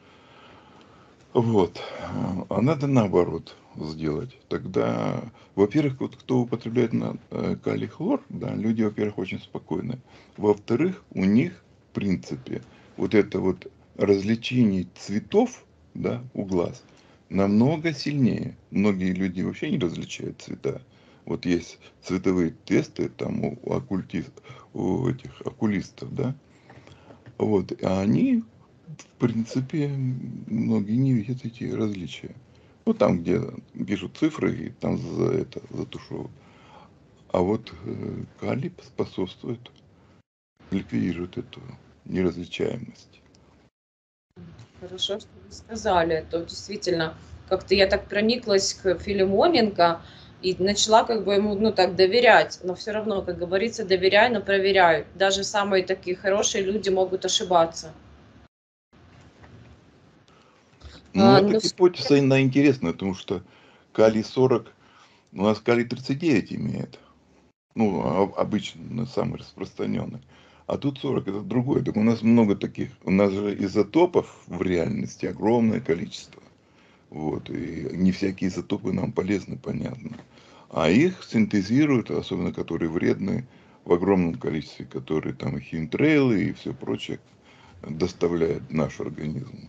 Вот. А надо наоборот сделать. Тогда, во-первых, вот кто употребляет на калий хлор, да, люди, во-первых, очень спокойны. Во-вторых, у них, в принципе, вот это вот развлечение цветов, да, у глаз намного сильнее. Многие люди вообще не различают цвета. Вот есть цветовые тесты там у, оккультист, у этих окулистов, да. Вот, а они в принципе, многие не видят эти различия. Ну, там, где пишут цифры, и там за это затушевывают. А вот э, калий способствует, ликвидирует эту неразличаемость. Хорошо, что вы сказали. То действительно, как-то я так прониклась к Филимоненко и начала как бы ему, ну, так доверять. Но все равно, как говорится, доверяй, но проверяй. Даже самые такие хорошие люди могут ошибаться. Ну, А, эта ну, гипотеза, она интересная, потому что калий сорок, у нас калий тридцать девять имеет. Ну, а- обычно самый распространенный. А тут сорок это другой. Так у нас много таких. У нас же изотопов в реальности огромное количество. Вот, и не всякие изотопы нам полезны, понятно. А их синтезируют, особенно которые вредные, в огромном количестве, которые там и химтрейлы и все прочее доставляет наш организм.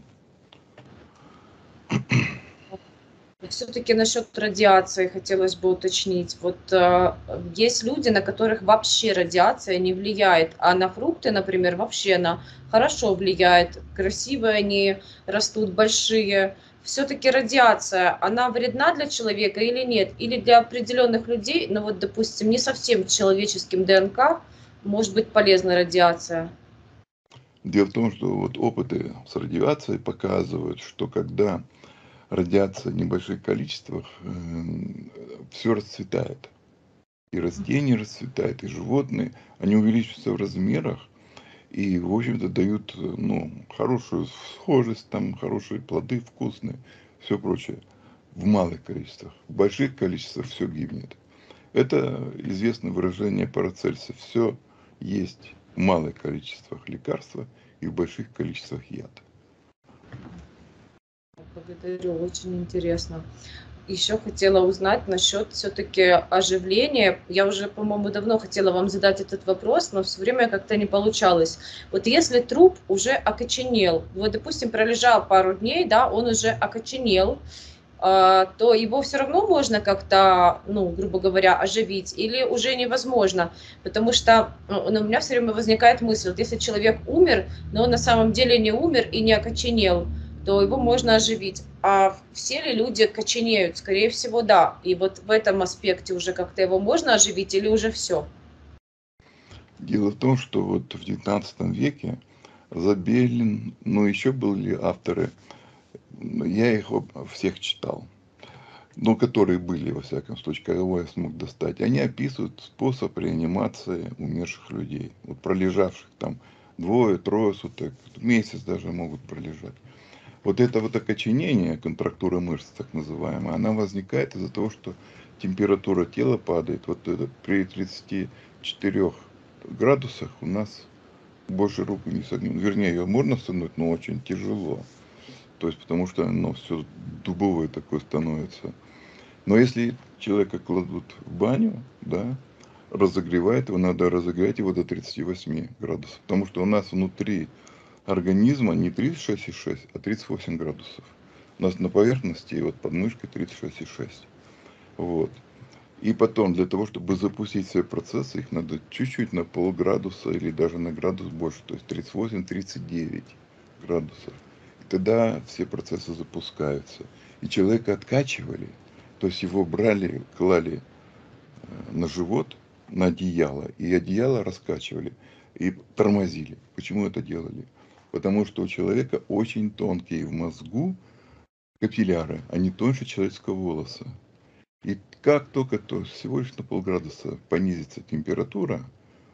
все-таки насчет радиации хотелось бы уточнить. Вот э, есть люди, на которых вообще радиация не влияет, а на фрукты, например, вообще она хорошо влияет. Красивые они растут, большие. Все-таки радиация, она вредна для человека или нет? Или для определенных людей, ну вот, допустим, не совсем человеческим ДНК, может быть полезна радиация? Дело в том, что вот опыты с радиацией показывают, что когда радиация в небольших количествах, все расцветает. И растения расцветают, и животные, они увеличиваются в размерах, и, в общем-то, дают, ну, хорошую схожесть, там, хорошие плоды вкусные, все прочее. В малых количествах. В больших количествах все гибнет. Это известное выражение Парацельса. Все есть в малых количествах лекарства и в больших количествах яд. Благодарю, очень интересно. еще хотела узнать насчет все-таки оживления. Я уже, по-моему, давно хотела вам задать этот вопрос, но все время как-то не получалось. Вот если труп уже окоченел, вот, допустим, пролежал пару дней, да, он уже окоченел, а, то его все равно можно как-то, ну, грубо говоря, оживить или уже невозможно? Потому что ну, у меня все время возникает мысль, вот если человек умер, но он на самом деле не умер и не окоченел, то его можно оживить. А все ли люди коченеют? Скорее всего, да. И вот в этом аспекте уже как-то его можно оживить или уже все? Дело в том, что вот в девятнадцатом веке Забелин, ну еще были авторы, ну, я их об- всех читал, ну, которые были, во всяком случае, кого я смог достать. Они описывают способ реанимации умерших людей, вот пролежавших там двое, трое суток, месяц даже могут пролежать. Вот это вот окоченение, контрактура мышц так называемая, она возникает из-за того, что температура тела падает. Вот это при тридцати четырёх градусах у нас больше руку не согнем. Вернее, ее можно согнуть, но очень тяжело. То есть, потому что оно все дубовое такое становится. Но если человека кладут в баню, да, разогревает его, надо разогревать его до тридцати восьми градусов. Потому что у нас внутри организма не тридцать шесть и шесть, а тридцать восемь градусов. У нас на поверхности, вот под мышкой тридцать шесть и шесть. Вот. И потом, для того, чтобы запустить все процессы, их надо чуть-чуть на полградуса или даже на градус больше, то есть тридцать восемь тридцать девять градусов. И тогда все процессы запускаются. И человека откачивали, то есть его брали, клали на живот, на одеяло, и одеяло раскачивали и тормозили. Почему это делали? Потому что у человека очень тонкие в мозгу капилляры, они тоньше человеческого волоса. И как только то всего лишь на полградуса понизится температура,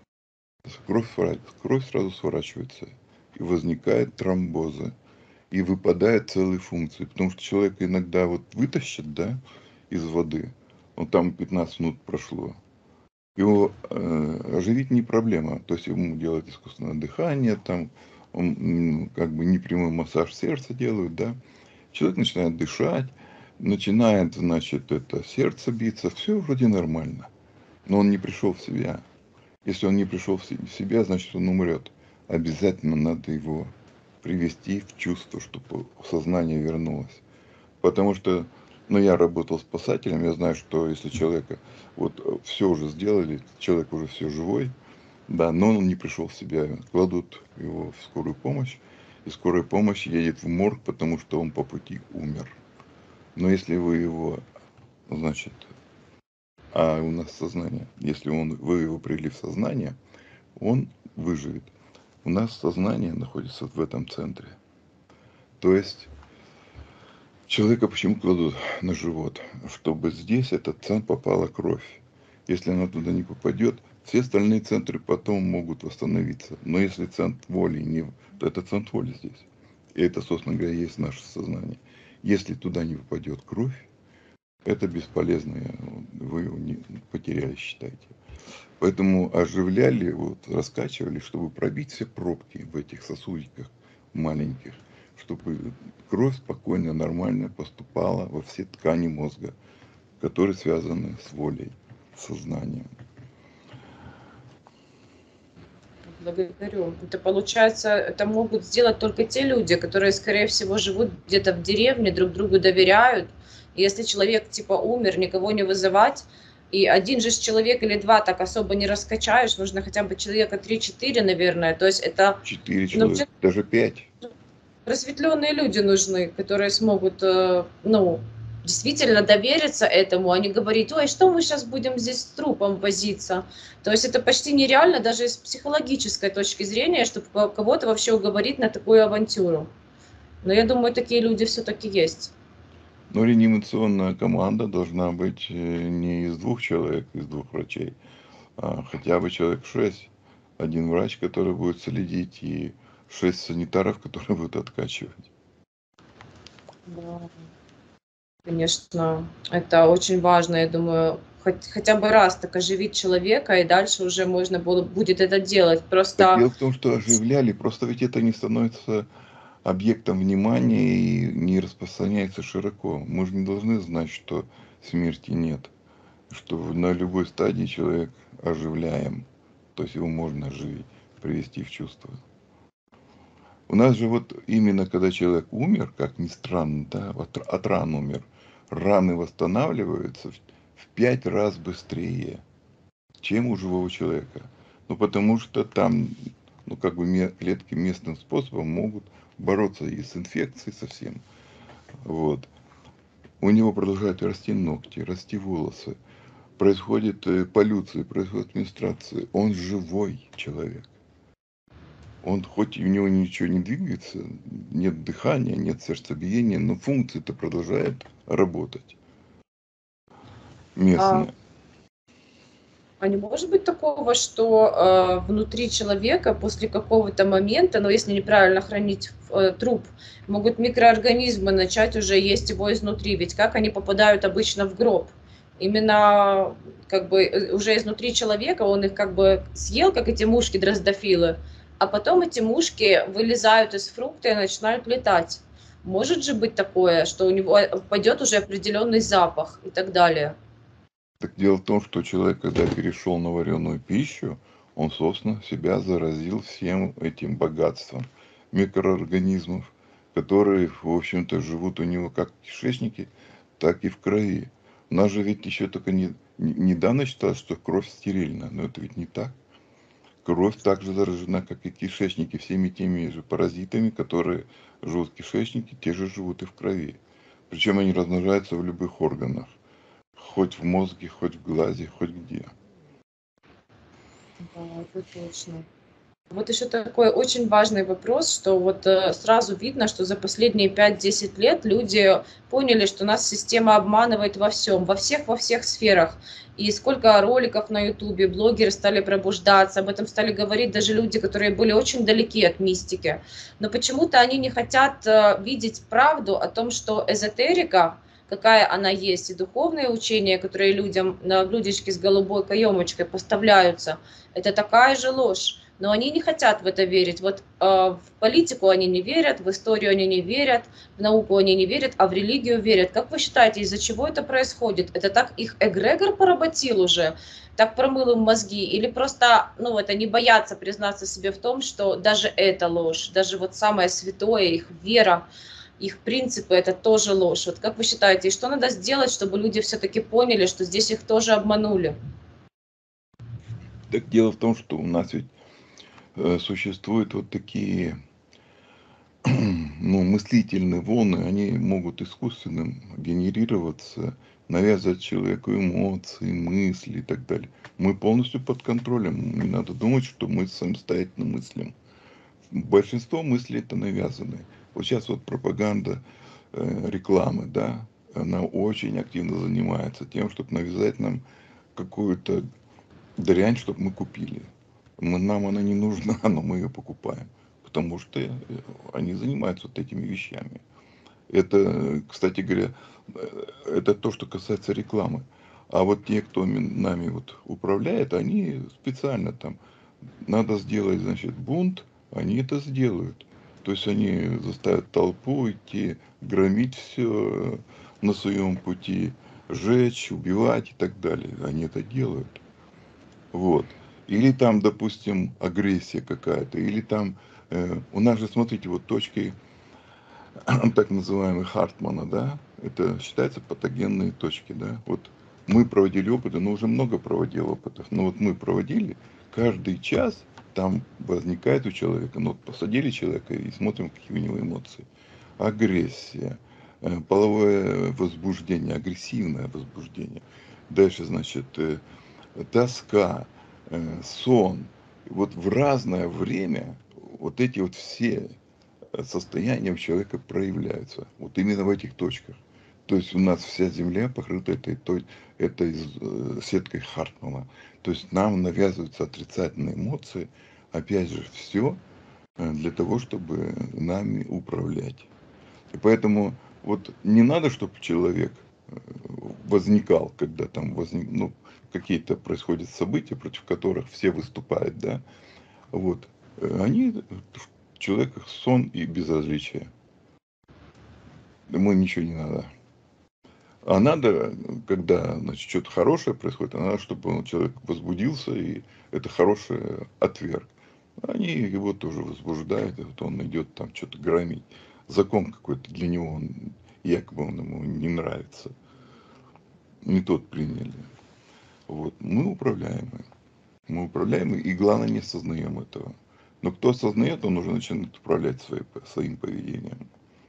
кровь, кровь сразу сворачивается. И возникают тромбозы. И выпадают целые функции. Потому что человек иногда вот вытащит, да, из воды, он там пятнадцать минут прошло, его э, оживить не проблема. То есть ему делают искусственное дыхание, там, он, как бы непрямой массаж сердца делают, да. Человек начинает дышать, начинает, значит, это сердце биться, все вроде нормально. Но он не пришел в себя. Если он не пришел в себя, значит, он умрет. Обязательно надо его привести в чувство, чтобы сознание вернулось. Потому что, ну, я работал спасателем, я знаю, что если человека, вот, все уже сделали, человек уже все живой, да, но он не пришел в себя, кладут его в скорую помощь, и скорая помощь едет в морг, потому что он по пути умер. Но если вы его, значит, а у нас сознание, если он, вы его привели в сознание, он выживет. У нас сознание находится в этом центре. То есть человека почему кладут на живот? Чтобы здесь этот центр попала кровь. Если она туда не попадет, все остальные центры потом могут восстановиться. Но если центр воли не... то это центр воли здесь. И это, собственно говоря, есть наше сознание. Если туда не попадет кровь, это бесполезно. Вы его не потеряли, считайте. Поэтому оживляли, вот, раскачивали, чтобы пробить все пробки в этих сосудиках маленьких, чтобы кровь спокойно, нормально поступала во все ткани мозга, которые связаны с волей, с сознанием. Благодарю. Это получается, это могут сделать только те люди, которые, скорее всего, живут где-то в деревне, друг другу доверяют. И если человек типа умер, никого не вызывать, и один же человек или два так особо не раскачаешь, нужно хотя бы человека три-четыре, наверное. То есть это Четыре ну, человека, даже пять. просветленные люди нужны, которые смогут, э, ну, действительно довериться этому, а не говорить, ой, что мы сейчас будем здесь с трупом возиться. То есть это почти нереально даже с психологической точки зрения, чтобы кого-то вообще уговорить на такую авантюру. Но я думаю, такие люди все-таки есть. Но реанимационная команда должна быть не из двух человек, из двух врачей, а хотя бы человек шесть. Один врач, который будет следить, и шесть санитаров, которые будут откачивать. Да. Конечно, это очень важно, я думаю, хоть, хотя бы раз так оживить человека, и дальше уже можно было, будет это делать. Так Просто дело в том, что оживляли, просто ведь это не становится объектом внимания и не распространяется широко. Мы же не должны знать, что смерти нет, что на любой стадии человек оживляем, то есть его можно оживить, привести в чувство. У нас же вот именно когда человек умер, как ни странно, да, от, от ран умер, раны восстанавливаются в, в пять раз быстрее, чем у живого человека. Ну, потому что там, ну, как бы ме- клетки местным способом могут бороться и с инфекцией совсем. Вот. У него продолжают расти ногти, расти волосы. Происходит э, полюция, происходит менструация. Он живой человек. Он, хоть и у него ничего не двигается, нет дыхания, нет сердцебиения, но функции-то продолжают работать А, местные. а не может быть такого, что э, внутри человека после какого-то момента, ну если неправильно хранить э, труп, могут микроорганизмы начать уже есть его изнутри? Ведь как они попадают обычно в гроб? Именно как бы э, уже изнутри человека он их как бы съел, как эти мушки-дроздофилы, а потом эти мушки вылезают из фрукта и начинают летать. Может же быть такое, что у него пойдет уже определенный запах и так далее? Так дело в том, что человек, когда перешел на вареную пищу, он, собственно, себя заразил всем этим богатством микроорганизмов, которые, в общем-то, живут у него как в кишечнике, так и в крови. У нас же ведь еще только не, не- недавно считалось, что кровь стерильна, но это ведь не так. Кровь также заражена, как и кишечники, всеми теми же паразитами, которые живут в кишечнике, те же живут и в крови. Причем они размножаются в любых органах. Хоть в мозге, хоть в глазе, хоть где. Да, это точно. Вот еще такой очень важный вопрос, что вот э, сразу видно, что за последние пять-десять лет люди поняли, что нас система обманывает во всем, во всех, во всех сферах. И сколько роликов на Ютубе, блогеры стали пробуждаться, об этом стали говорить даже люди, которые были очень далеки от мистики. Но почему-то они не хотят э, видеть правду о том, что эзотерика, какая она есть, и духовные учения, которые людям на блюдечке с голубой каемочкой поставляются, это такая же ложь. Но они не хотят в это верить. Вот э, в политику они не верят, в историю они не верят, в науку они не верят, а в религию верят. Как вы считаете, из-за чего это происходит? Это так их эгрегор поработил уже, так промыл им мозги? Или просто, ну, это не боятся признаться себе в том, что даже это ложь, даже вот самое святое, их вера, их принципы, это тоже ложь. Вот как вы считаете, и что надо сделать, чтобы люди все-таки поняли, что здесь их тоже обманули? Так дело в том, что у нас ведь э, существуют вот такие ну, мыслительные волны, они могут искусственным генерироваться, навязывать человеку эмоции, мысли и так далее. Мы полностью под контролем. Не надо думать, что мы самостоятельно мыслим. Большинство мыслей это навязанные. Вот сейчас вот пропаганда э, рекламы, да, она очень активно занимается тем, чтобы навязать нам какую-то дрянь, чтобы мы купили. Мы, нам она не нужна, но мы ее покупаем. Потому что э, они занимаются вот этими вещами. Это, кстати говоря, э, это то, что касается рекламы. А вот те, кто нами вот управляет, они специально там, надо сделать, значит, бунт, они это сделают. То есть они заставят толпу идти, громить все на своем пути, жечь, убивать и так далее. Они это делают. Вот. Или там, допустим, агрессия какая-то, или там, э, у нас же, смотрите, вот точки так называемые Хартмана, да, это считается патогенные точки, да. Вот мы проводили опыты, но уже много проводил опытов, но вот мы проводили, каждый час там возникает у человека, ну вот посадили человека и смотрим, какие у него эмоции. Агрессия, э, половое возбуждение, агрессивное возбуждение. Дальше, значит, э, тоска, э, сон. Вот в разное время вот эти вот все состояния у человека проявляются. Вот именно в этих точках. То есть у нас вся Земля покрыта этой, той, этой э, сеткой Хартмана. То есть нам навязываются отрицательные эмоции. Опять же, все для того, чтобы нами управлять. И поэтому вот не надо, чтобы человек э, возникал, когда там возник, ну, какие-то происходят события, против которых все выступают, да, вот, э, они человека сон и безразличие. Ему ничего не надо. А надо, когда, значит, что-то хорошее происходит, а надо, чтобы человек возбудился и это хорошее отверг. Они его тоже возбуждают, и вот он идет там что-то громить. Закон какой-то для него, он, якобы он ему не нравится. Не тот приняли. Вот. Мы управляемые. Мы управляемые, и главное, не осознаем этого. Но кто осознает, он уже начинает управлять своей, своим поведением.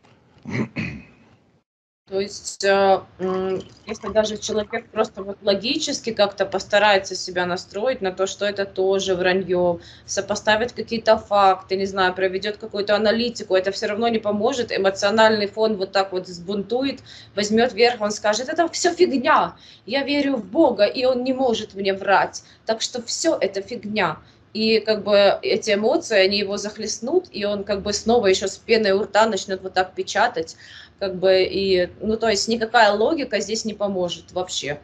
То есть, э, м, если даже человек просто вот логически как-то постарается себя настроить на то, что это тоже вранье, сопоставит какие-то факты, не знаю, проведет какую-то аналитику, это все равно не поможет, эмоциональный фон вот так вот сбунтует, возьмет верх, он скажет, это все фигня, я верю в Бога, и он не может мне врать, так что все это фигня. И как бы эти эмоции, они его захлестнут, и он как бы снова еще с пеной у рта начнет вот так печатать, как бы, и, ну, то есть никакая логика здесь не поможет вообще.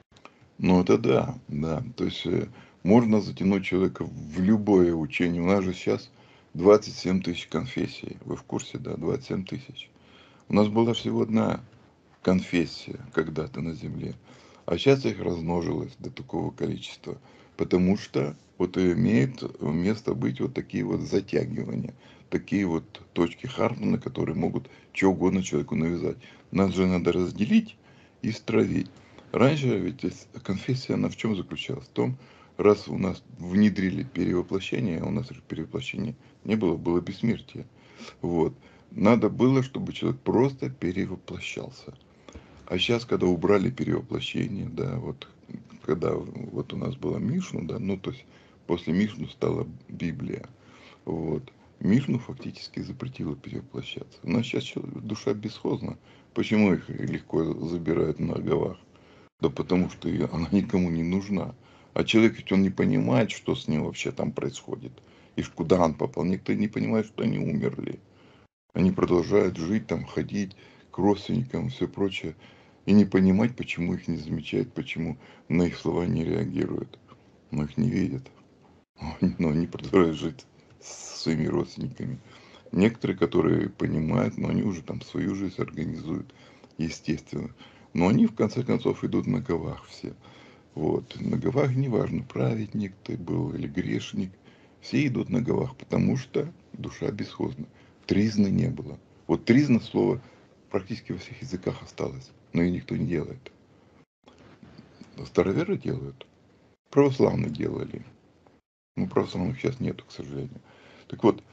Ну, это да, да. То есть э, можно затянуть человека в любое учение. У нас же сейчас двадцать семь тысяч конфессий. Вы в курсе, да? двадцать семь тысяч. У нас была всего одна конфессия когда-то на земле. А сейчас их размножилось до такого количества. Потому что вот и имеет место быть вот такие вот затягивания. Такие вот точки Хартмана, которые могут что угодно человеку навязать. Нас же надо разделить и стравить. Раньше ведь конфессия, она в чем заключалась? В том, раз у нас внедрили перевоплощение, а у нас же перевоплощения не было, было бессмертие. Вот. Надо было, чтобы человек просто перевоплощался. А сейчас, когда убрали перевоплощение, да, вот когда вот у нас была Мишну, да, ну то есть после Мишну стала Библия, вот, Мишну фактически запретила перевоплощаться. У нас сейчас душа бесхозна. Почему их легко забирают на головах? Да потому что она никому не нужна. А человек ведь он не понимает, что с ним вообще там происходит. И куда он попал. Никто не понимает, что они умерли. Они продолжают жить там, ходить к родственникам и все прочее. И не понимать, почему их не замечают, почему на их слова не реагируют. Но их не видят. Но они продолжают жить со своими родственниками. Некоторые, которые понимают, но они уже там свою жизнь организуют, естественно. Но они, в конце концов, идут на говах все. Вот. На говах неважно, праведник ты был или грешник. Все идут на говах, потому что душа бесхозна. Тризны не было. Вот тризна слово практически во всех языках осталось, но и никто не делает. Староверы делают. Православные делали. Ну, православных сейчас нету, к сожалению. Так вот,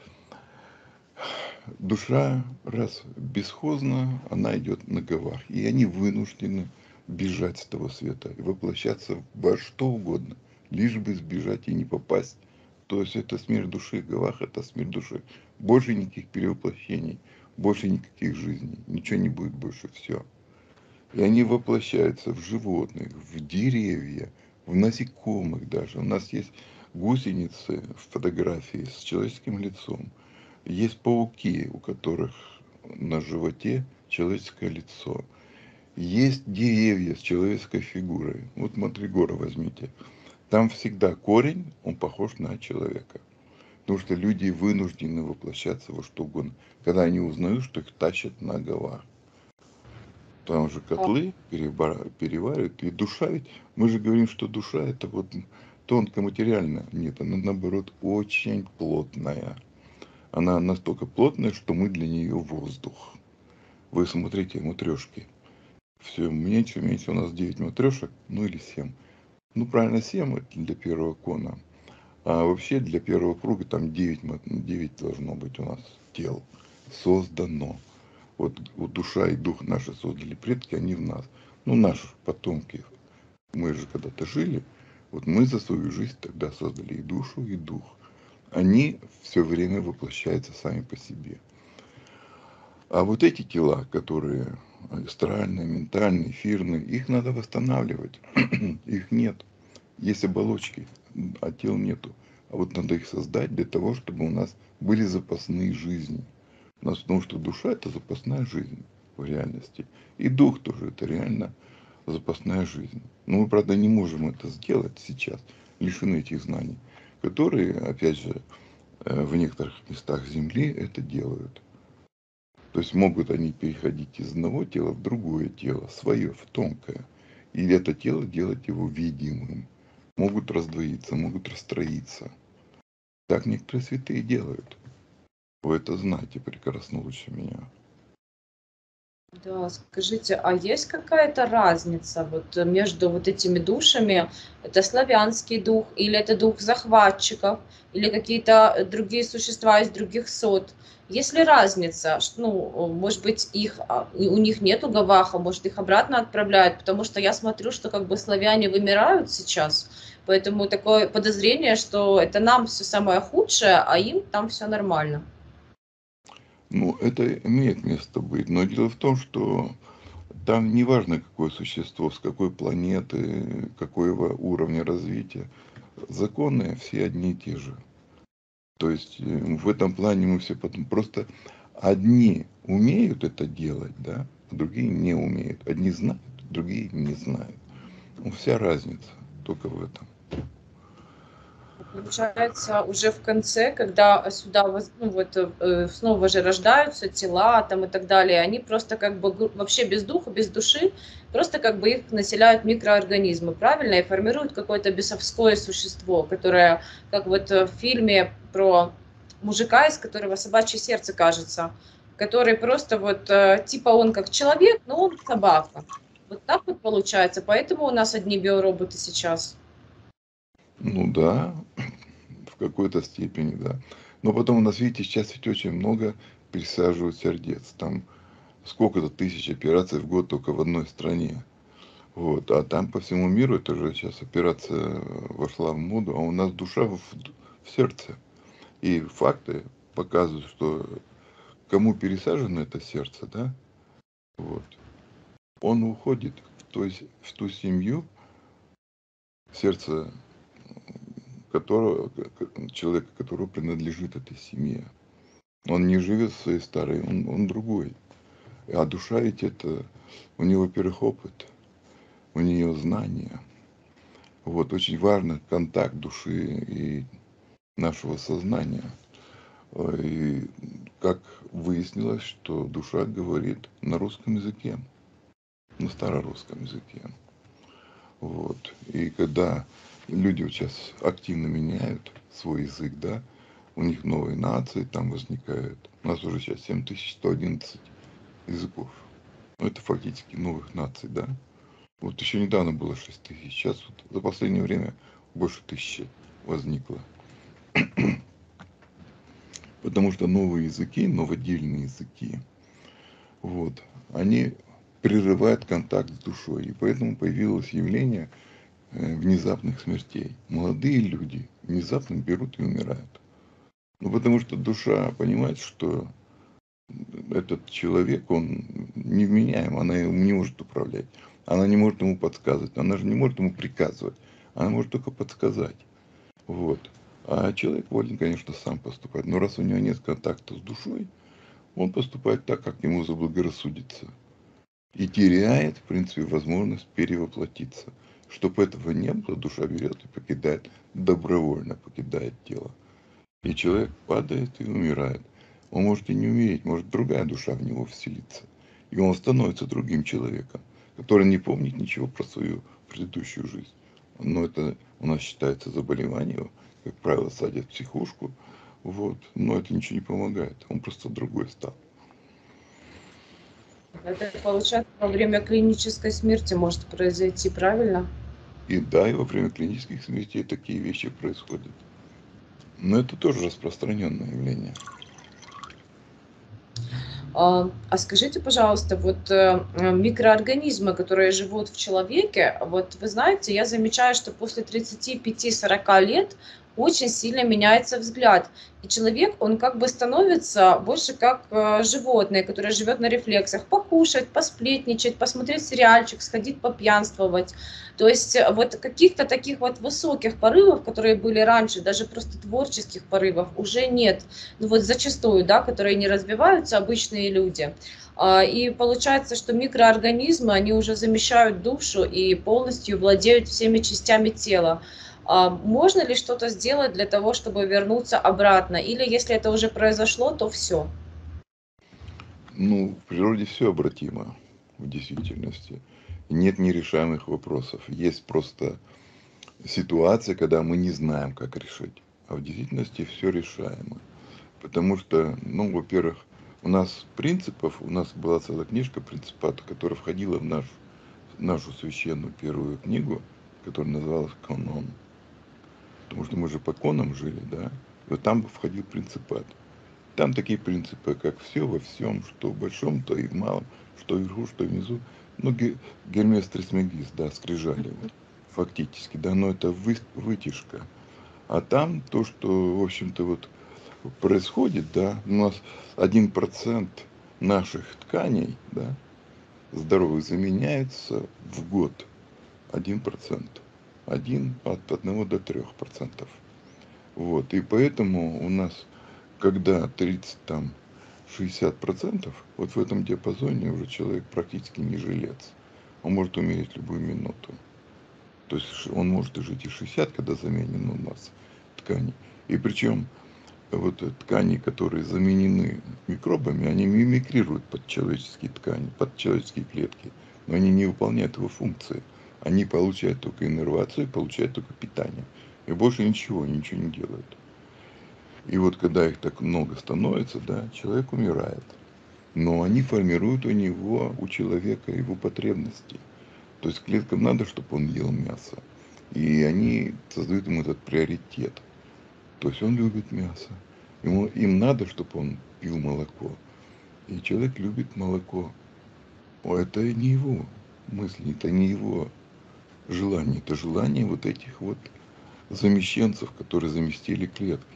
душа, раз бесхозна, она идет на говах. И они вынуждены бежать с того света и воплощаться во что угодно, лишь бы сбежать и не попасть. То есть это смерть души, говах это смерть души. Больше никаких перевоплощений, больше никаких жизней, ничего не будет больше, все. И они воплощаются в животных, в деревья, в насекомых даже. У нас есть гусеницы в фотографии с человеческим лицом. Есть пауки, у которых на животе человеческое лицо. Есть деревья с человеческой фигурой. Вот Матригора возьмите. Там всегда корень, он похож на человека. Потому что люди вынуждены воплощаться во что угодно. Когда они узнают, что их тащат на головах. Там же котлы переваривают. И душа ведь, мы же говорим, что душа это вот тонко-материальная. Нет, она наоборот очень плотная. Она настолько плотная, что мы для нее воздух. Вы смотрите, матрешки. Все меньше, меньше. У нас девять матрешек, ну или семь. Ну, правильно, семь это для первого кона. А вообще для первого круга там девять, девять должно быть у нас тел. Создано. Вот, вот душа и дух наши создали предки, они в нас. Ну, наши потомки. Мы же когда-то жили. Вот мы за свою жизнь тогда создали и душу, и дух. Они все время воплощаются сами по себе. А вот эти тела, которые астральные, ментальные, эфирные, их надо восстанавливать. Их нет. Есть оболочки, а тел нету. А вот надо их создать для того, чтобы у нас были запасные жизни. У нас, потому что душа это запасная жизнь в реальности. И дух тоже это реально запасная жизнь. Но мы, правда, не можем это сделать сейчас, лишены этих знаний, которые, опять же, э, в некоторых местах Земли это делают. То есть могут они переходить из одного тела в другое тело, свое, в тонкое. И это тело делать его видимым. Могут раздвоиться, могут расстроиться. Так некоторые святые делают. Вы это знаете прекрасно лучше меня. Да, скажите, а есть какая-то разница вот э, между вот этими душами? Это славянский дух, или это дух захватчиков, или какие-то э, другие существа из других сот? Есть ли разница? Ш- Ну, о, может быть, их, а, и у них нету гаваха, может, их обратно отправляют? Потому что я смотрю, что как бы славяне вымирают сейчас, поэтому такое подозрение, что это нам все самое худшее, а им там все нормально. Ну, это имеет место быть. Но дело в том, что там не важно, какое существо, с какой планеты, какого уровня развития. Законы все одни и те же. То есть э, в этом плане мы все потом просто одни умеют это делать, да, а другие не умеют. Одни знают, другие не знают. Ну, вся разница только в этом. Получается, уже в конце, когда сюда воз- ну, вот, э, снова же рождаются тела там и так далее, они просто как бы гру- вообще без духа, без души, просто как бы их населяют микроорганизмы, правильно, и формируют какое-то бесовское существо, которое, как вот э, в фильме про мужика, из которого собачье сердце кажется, который просто вот, э, типа он как человек, но он собака. Вот так вот получается, поэтому у нас одни биороботы сейчас. Ну да, в какой-то степени, да. Но потом у нас, видите, сейчас ведь очень много пересаживают сердец. Там сколько-то тысяч операций в год только в одной стране. Вот. А там по всему миру это же сейчас операция вошла в моду, а у нас душа в, в сердце. И факты показывают, что кому пересажено это сердце, да, вот, он уходит в, той, в ту семью, сердце которого, человека, которого принадлежит этой семье. Он не живет в своей старой, он, он другой. А душа ведь это, у него, во-первых, опыт, у нее знания. Вот, очень важно контакт души и нашего сознания. И как выяснилось, что душа говорит на русском языке, на старорусском языке. Вот. И когда люди вот сейчас активно меняют свой язык, да, у них новые нации там возникают. У нас уже сейчас семь тысяч сто одиннадцать языков. Ну, это фактически новых наций, да. Вот еще недавно было шесть тысяч, сейчас вот за последнее время больше тысячи возникло. Потому что новые языки, новодельные языки, вот, они прерывают контакт с душой. И поэтому появилось явление э, внезапных смертей. Молодые люди внезапно берут и умирают. Ну, потому что душа понимает, что этот человек, он невменяем, она ему не может управлять. Она не может ему подсказывать, она же не может ему приказывать. Она может только подсказать. Вот. А человек волен, конечно, сам поступать. Но раз у него нет контакта с душой, он поступает так, как ему заблагорассудится. И теряет, в принципе, возможность перевоплотиться. Чтобы этого не было, душа берет и покидает, добровольно покидает тело. И человек падает и умирает. Он может и не умереть, может другая душа в него вселиться. И он становится другим человеком, который не помнит ничего про свою предыдущую жизнь. Но это у нас считается заболеванием, как правило, садят в психушку. Вот. Но это ничего не помогает. Он просто другой стал. Это получается во время клинической смерти может произойти, правильно? И да, и во время клинических смертей такие вещи происходят. Но это тоже распространенное явление. А, а скажите, пожалуйста, вот э, э, микроорганизмы, которые живут в человеке, вот вы знаете, я замечаю, что после тридцати пяти сорока лет очень сильно меняется взгляд. И человек, он как бы становится больше как э, животное, которое живет на рефлексах. Покушать, посплетничать, посмотреть сериальчик, сходить попьянствовать. То есть э, вот каких-то таких вот высоких порывов, которые были раньше, даже просто творческих порывов, уже нет. Ну вот зачастую, да, которые не развиваются обычные люди. А, И получается, что микроорганизмы, они уже замещают душу и полностью владеют всеми частями тела. А, можно ли что-то сделать для того, чтобы вернуться обратно? Или если это уже произошло, то все? Ну, в природе все обратимо в действительности. Нет нерешаемых вопросов. Есть просто ситуация, когда мы не знаем, как решить. А в действительности все решаемо. Потому что, ну, во-первых, у нас принципов, у нас была целая книжка принципата, которая входила в наш, нашу священную первую книгу, которая называлась «Канон». Потому что мы же по конам жили, да, и вот там входил принципат. Там такие принципы, как все во всем, что в большом, то и в малом, что вверху, что внизу. Ну, Гермес Трисмегист, да, скрижали, вот, фактически, да, но это вы, вытяжка. А там то, что, в общем-то, вот происходит, да, у нас один процент наших тканей, да, здоровых заменяется в год. Один процент. Один от одного до трех процентов. Вот, и поэтому у нас, когда тридцать, там, шестьдесят процентов, вот в этом диапазоне уже человек практически не жилец. Он может умереть любую минуту. То есть он может и жить и шестьдесят, когда заменена у нас ткани. И причем вот ткани, которые заменены микробами, они мимикрируют под человеческие ткани, под человеческие клетки, но они не выполняют его функции. Они получают только иннервацию, получают только питание. И больше ничего, ничего не делают. И вот когда их так много становится, да, человек умирает. Но они формируют у него, у человека, его потребности. То есть клеткам надо, чтобы он ел мясо. И они создают ему этот приоритет. То есть он любит мясо. Ему, им надо, чтобы он пил молоко. И человек любит молоко. О, это не его мысли, это не его желание. Это желание вот этих вот замещенцев, которые заместили клетки.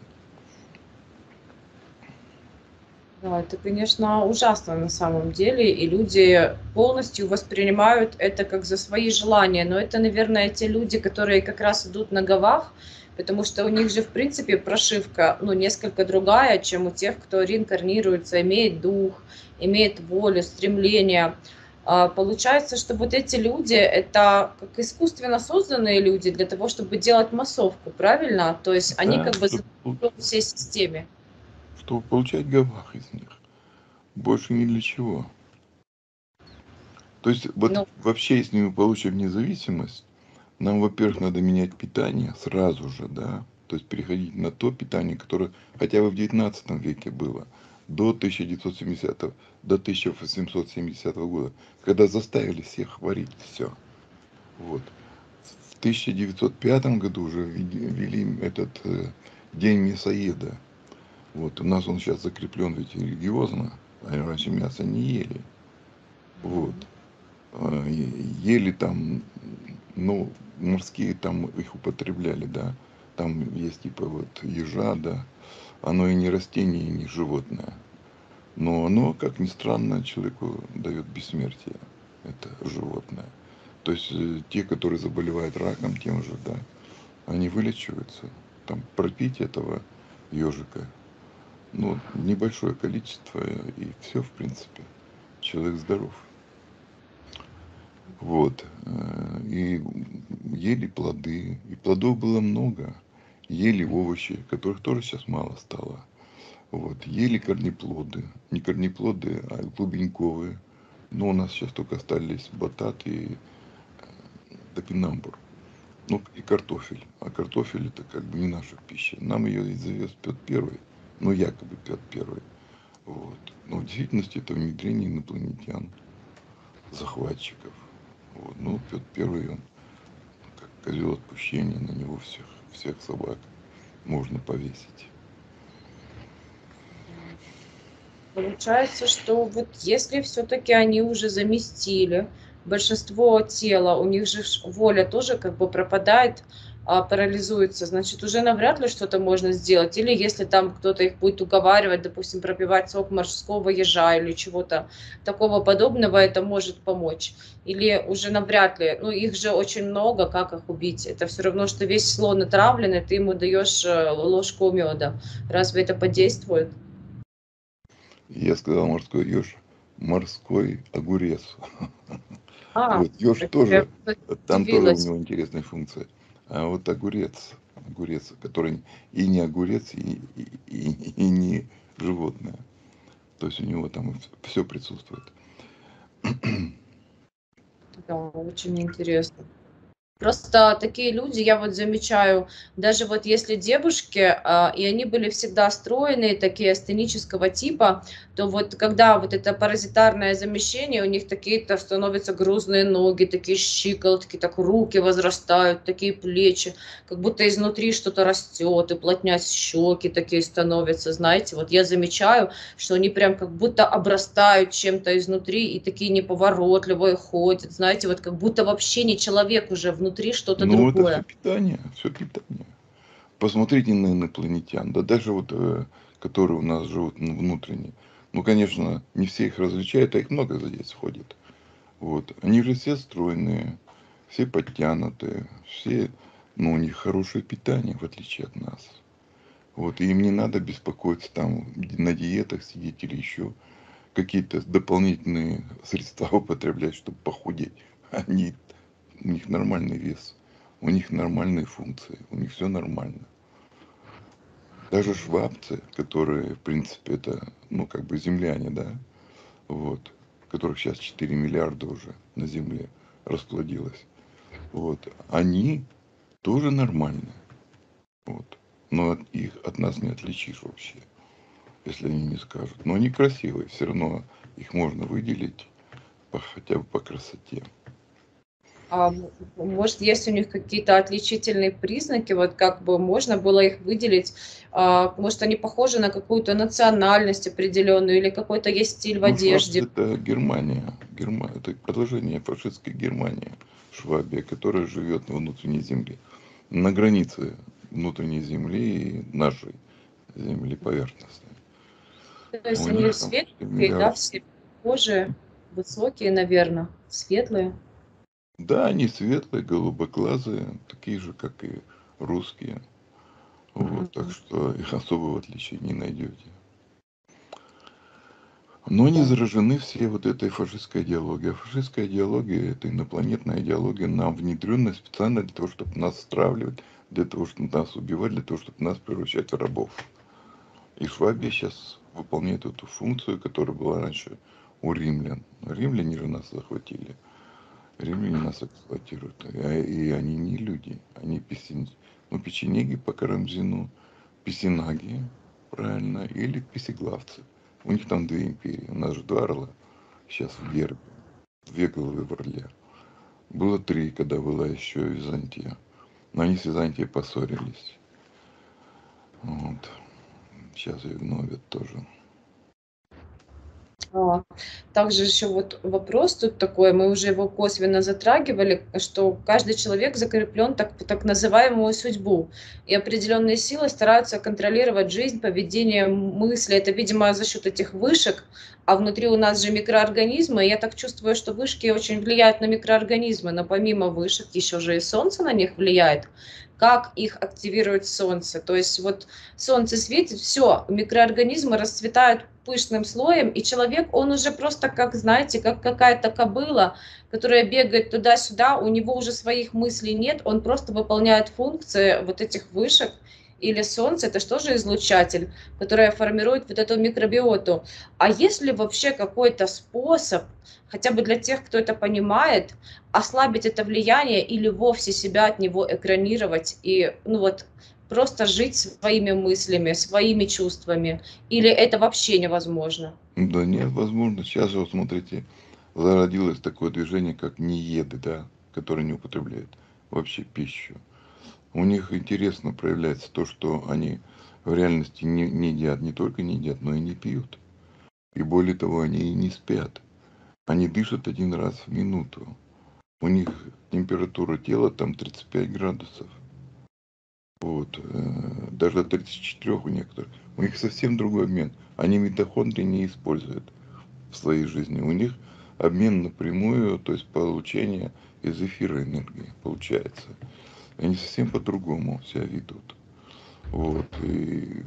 Да, это, конечно, ужасно на самом деле, и люди полностью воспринимают это как за свои желания. Но это, наверное, те люди, которые как раз идут на Гавах, потому что у них же, в принципе, прошивка, ну, несколько другая, чем у тех, кто реинкарнируется, имеет дух, имеет волю, стремление. А, Получается, что вот эти люди, это как искусственно созданные люди для того, чтобы делать массовку, правильно? То есть они Да, как бы чтобы, заодно всей системе. чтобы получать гавах из них. Больше ни для чего. То есть вот Ну, вообще, если мы получим независимость, нам, во-первых, надо менять питание сразу же, да, то есть переходить на то питание, которое хотя бы в девятнадцатом веке было, до тысяча девятьсот семидесятого, до тысяча восемьсот семидесятого года, когда заставили всех варить все. Вот. В тысяча девятьсот пятом году уже ввели этот э, день мясоеда. Вот. У нас он сейчас закреплен ведь религиозно, а раньше мясо не ели. Вот. А, ели там, ну, морские там их употребляли, да. Там есть типа вот ежа, да. Оно и не растение, и не животное. Но оно, как ни странно, человеку дает бессмертие. Это животное. То есть э, те, которые заболевают раком тем же, да, они вылечиваются. Там пропить этого ежика, ну, небольшое количество, и все, в принципе. Человек здоров. Вот. э, И ели плоды. И плодов было много. Ели овощи, которых тоже сейчас мало стало. Вот. Ели корнеплоды. Не корнеплоды, а клубеньковые. Но у нас сейчас только остались батат и топинамбур. Ну, и картофель. А картофель это как бы не наша пища. Нам ее и завез Петр Первый. Ну, якобы Петр Первый. Вот. Но в действительности это внедрение инопланетян, захватчиков. Вот. Ну, Петр Первый, он как козел отпущения, на него всех, всех собак можно повесить. Получается, что вот если все-таки они уже заместили большинство тела, у них же ж воля тоже как бы пропадает, а, парализуется, значит, уже навряд ли что-то можно сделать. Или если там кто-то их будет уговаривать, допустим, пропивать сок морского ежа или чего-то такого подобного, это может помочь. Или уже навряд ли, ну их же очень много, как их убить? Это все равно, что весь слон отравлен, и ты ему даешь э, ложку меда. Разве это подействует? Я сказал морской еж, морской огурец. А, Вот еж так я тоже, там тоже у удивилась. него интересная функция. А вот огурец, огурец, который и не огурец, и, и, и- и не животное. То есть у него там все присутствует. Да, очень интересно. Просто такие люди, я вот замечаю, даже вот если девушки, а, и они были всегда стройные, такие астенического типа, то вот когда вот это паразитарное замещение, у них такие-то становятся грузные ноги, такие щиколотки, так руки возрастают, такие плечи, как будто изнутри что-то растет, и плотнять щеки такие становятся, знаете, вот я замечаю, что они прям как будто обрастают чем-то изнутри и такие неповоротливые ходят, знаете, вот как будто вообще не человек уже, внутри что-то Ну, это все другое. питание, все питание. Посмотрите на инопланетян, да даже вот, э, которые у нас живут ну, внутренне. Ну, конечно, не все их различают, а их много здесь ходит. Вот. Они же все стройные, все подтянутые, все, ну, у них хорошее питание, в отличие от нас. Вот, и им не надо беспокоиться там на диетах сидеть или еще какие-то дополнительные средства употреблять, чтобы похудеть. Они, у них нормальный вес, у них нормальные функции, у них все нормально. Даже швабцы, которые, в принципе, это, ну, как бы земляне, да, вот, которых сейчас четыре миллиарда уже на Земле расплодилось, вот, они тоже нормальные, вот, но от- их от нас не отличишь вообще, если они не скажут. Но они красивые, все равно их можно выделить по, хотя бы по красоте. А, м, может, есть у них какие-то отличительные признаки, вот как бы можно было их выделить, а, может, они похожи на какую-то национальность определенную или какой-то есть стиль в Ну, швабцы одежде? это Германия, Герма... это продолжение фашистской Германии, Швабия, которая живет на внутренней земле, на границе внутренней земли и нашей земли поверхностной. То У есть они них там четыре светленькие, да, миллиарда. все похожие, высокие, наверное, светлые. Да, они светлые, голубоглазые, такие же, как и русские. Вот, так Мгм. что их особого отличия не найдете. Но не Да. заражены все вот этой фашистской идеологией. А фашистская идеология – это инопланетная идеология, нам внедренная специально для того, чтобы нас стравливать, для того, чтобы нас убивать, для того, чтобы нас превращать в рабов. И Швабия сейчас выполняет эту функцию, которая была раньше у римлян. Римляне же нас захватили. Римляне нас эксплуатируют. И, и они не люди. Они песен... ну, печенеги по Карамзину, песенаги, правильно, или песеглавцы. У них там две империи. У нас же два орла. Сейчас в гербе. Две головы в орле. Было три, когда была еще Византия. Но они с Византией поссорились. Вот. Сейчас ее гнобят тоже. А, также еще вот вопрос тут такой, мы уже его косвенно затрагивали, что каждый человек закреплен так, в так называемую судьбу, и определенные силы стараются контролировать жизнь, поведение, мысли. Это, видимо, за счет этих вышек, а внутри у нас же микроорганизмы, и я так чувствую, что вышки очень влияют на микроорганизмы, но помимо вышек еще же и солнце на них влияет. Как их активирует солнце? То есть вот солнце светит, все, микроорганизмы расцветают пышным слоем, и человек, он уже просто, как, знаете, как какая-то кобыла, которая бегает туда-сюда, у него уже своих мыслей нет, он просто выполняет функции вот этих вышек, или солнце, это что же излучатель, который формирует вот эту микробиоту. А есть ли вообще какой-то способ, хотя бы для тех, кто это понимает, ослабить это влияние или вовсе себя от него экранировать и, ну вот, просто жить своими мыслями, своими чувствами? Или это вообще невозможно? Да нет, возможно. Сейчас же, вот смотрите, зародилось такое движение, как нееды, да, которые не употребляют вообще пищу. У них интересно проявляется то, что они в реальности не, не едят, не только не едят, но и не пьют. И более того, они и не спят. Они дышат один раз в минуту. У них температура тела там тридцать пять градусов. Вот. э, Даже тридцать четыре у некоторых. У них совсем другой обмен. Они митохондрии не используют в своей жизни. У них обмен напрямую, то есть получение из эфира энергии получается. Они совсем по-другому себя ведут. Вот. И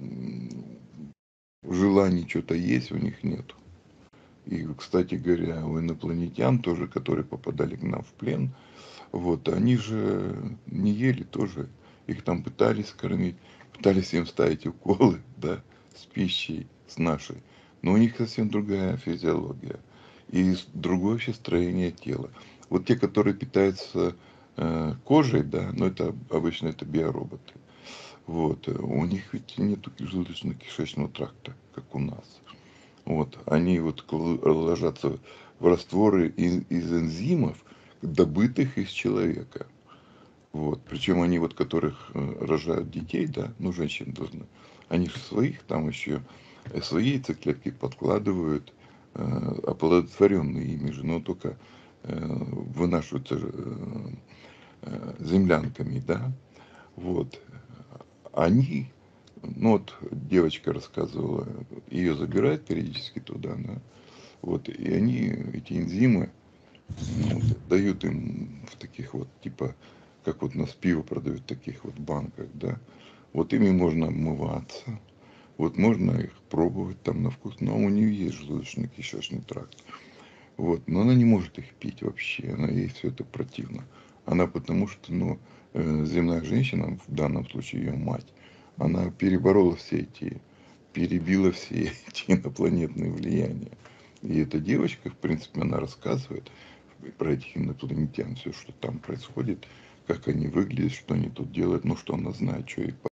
желаний что-то есть у них нет. И, кстати говоря, у инопланетян тоже, которые попадали к нам в плен, Вот, они же не ели тоже, их там пытались кормить, пытались им ставить уколы, да, с пищей, с нашей. Но у них совсем другая физиология и с- другое вообще строение тела. Вот те, которые питаются э, кожей, да, но это обычно это биороботы. Вот, э, у них ведь нету желудочно-кишечного тракта, как у нас. Вот, они вот кл- ложатся в растворы из, из энзимов, добытых из человека. Вот. Причем они вот, которых э, рожают детей, да, ну, женщины должны, они же своих там еще, э, свои яйцеклетки подкладывают, э, оплодотворенные ими же, но только э, вынашиваются э, э, землянками, да. Вот. Они, ну вот девочка рассказывала, ее забирают периодически туда, да, вот, и они, эти энзимы, ну, вот, дают им в таких вот, типа, как вот у нас пиво продают в таких вот банках, да. Вот ими можно обмываться, вот можно их пробовать там на вкус, но у нее есть желудочно-кишечный тракт. Вот, но она не может их пить вообще, она, ей все это противно. Она потому что, ну, э, земная женщина, в данном случае ее мать, она переборола все эти, перебила все эти инопланетные влияния. И эта девочка, в принципе, она рассказывает про этих инопланетян, все, что там происходит, как они выглядят, что они тут делают, ну, что она знает, что ей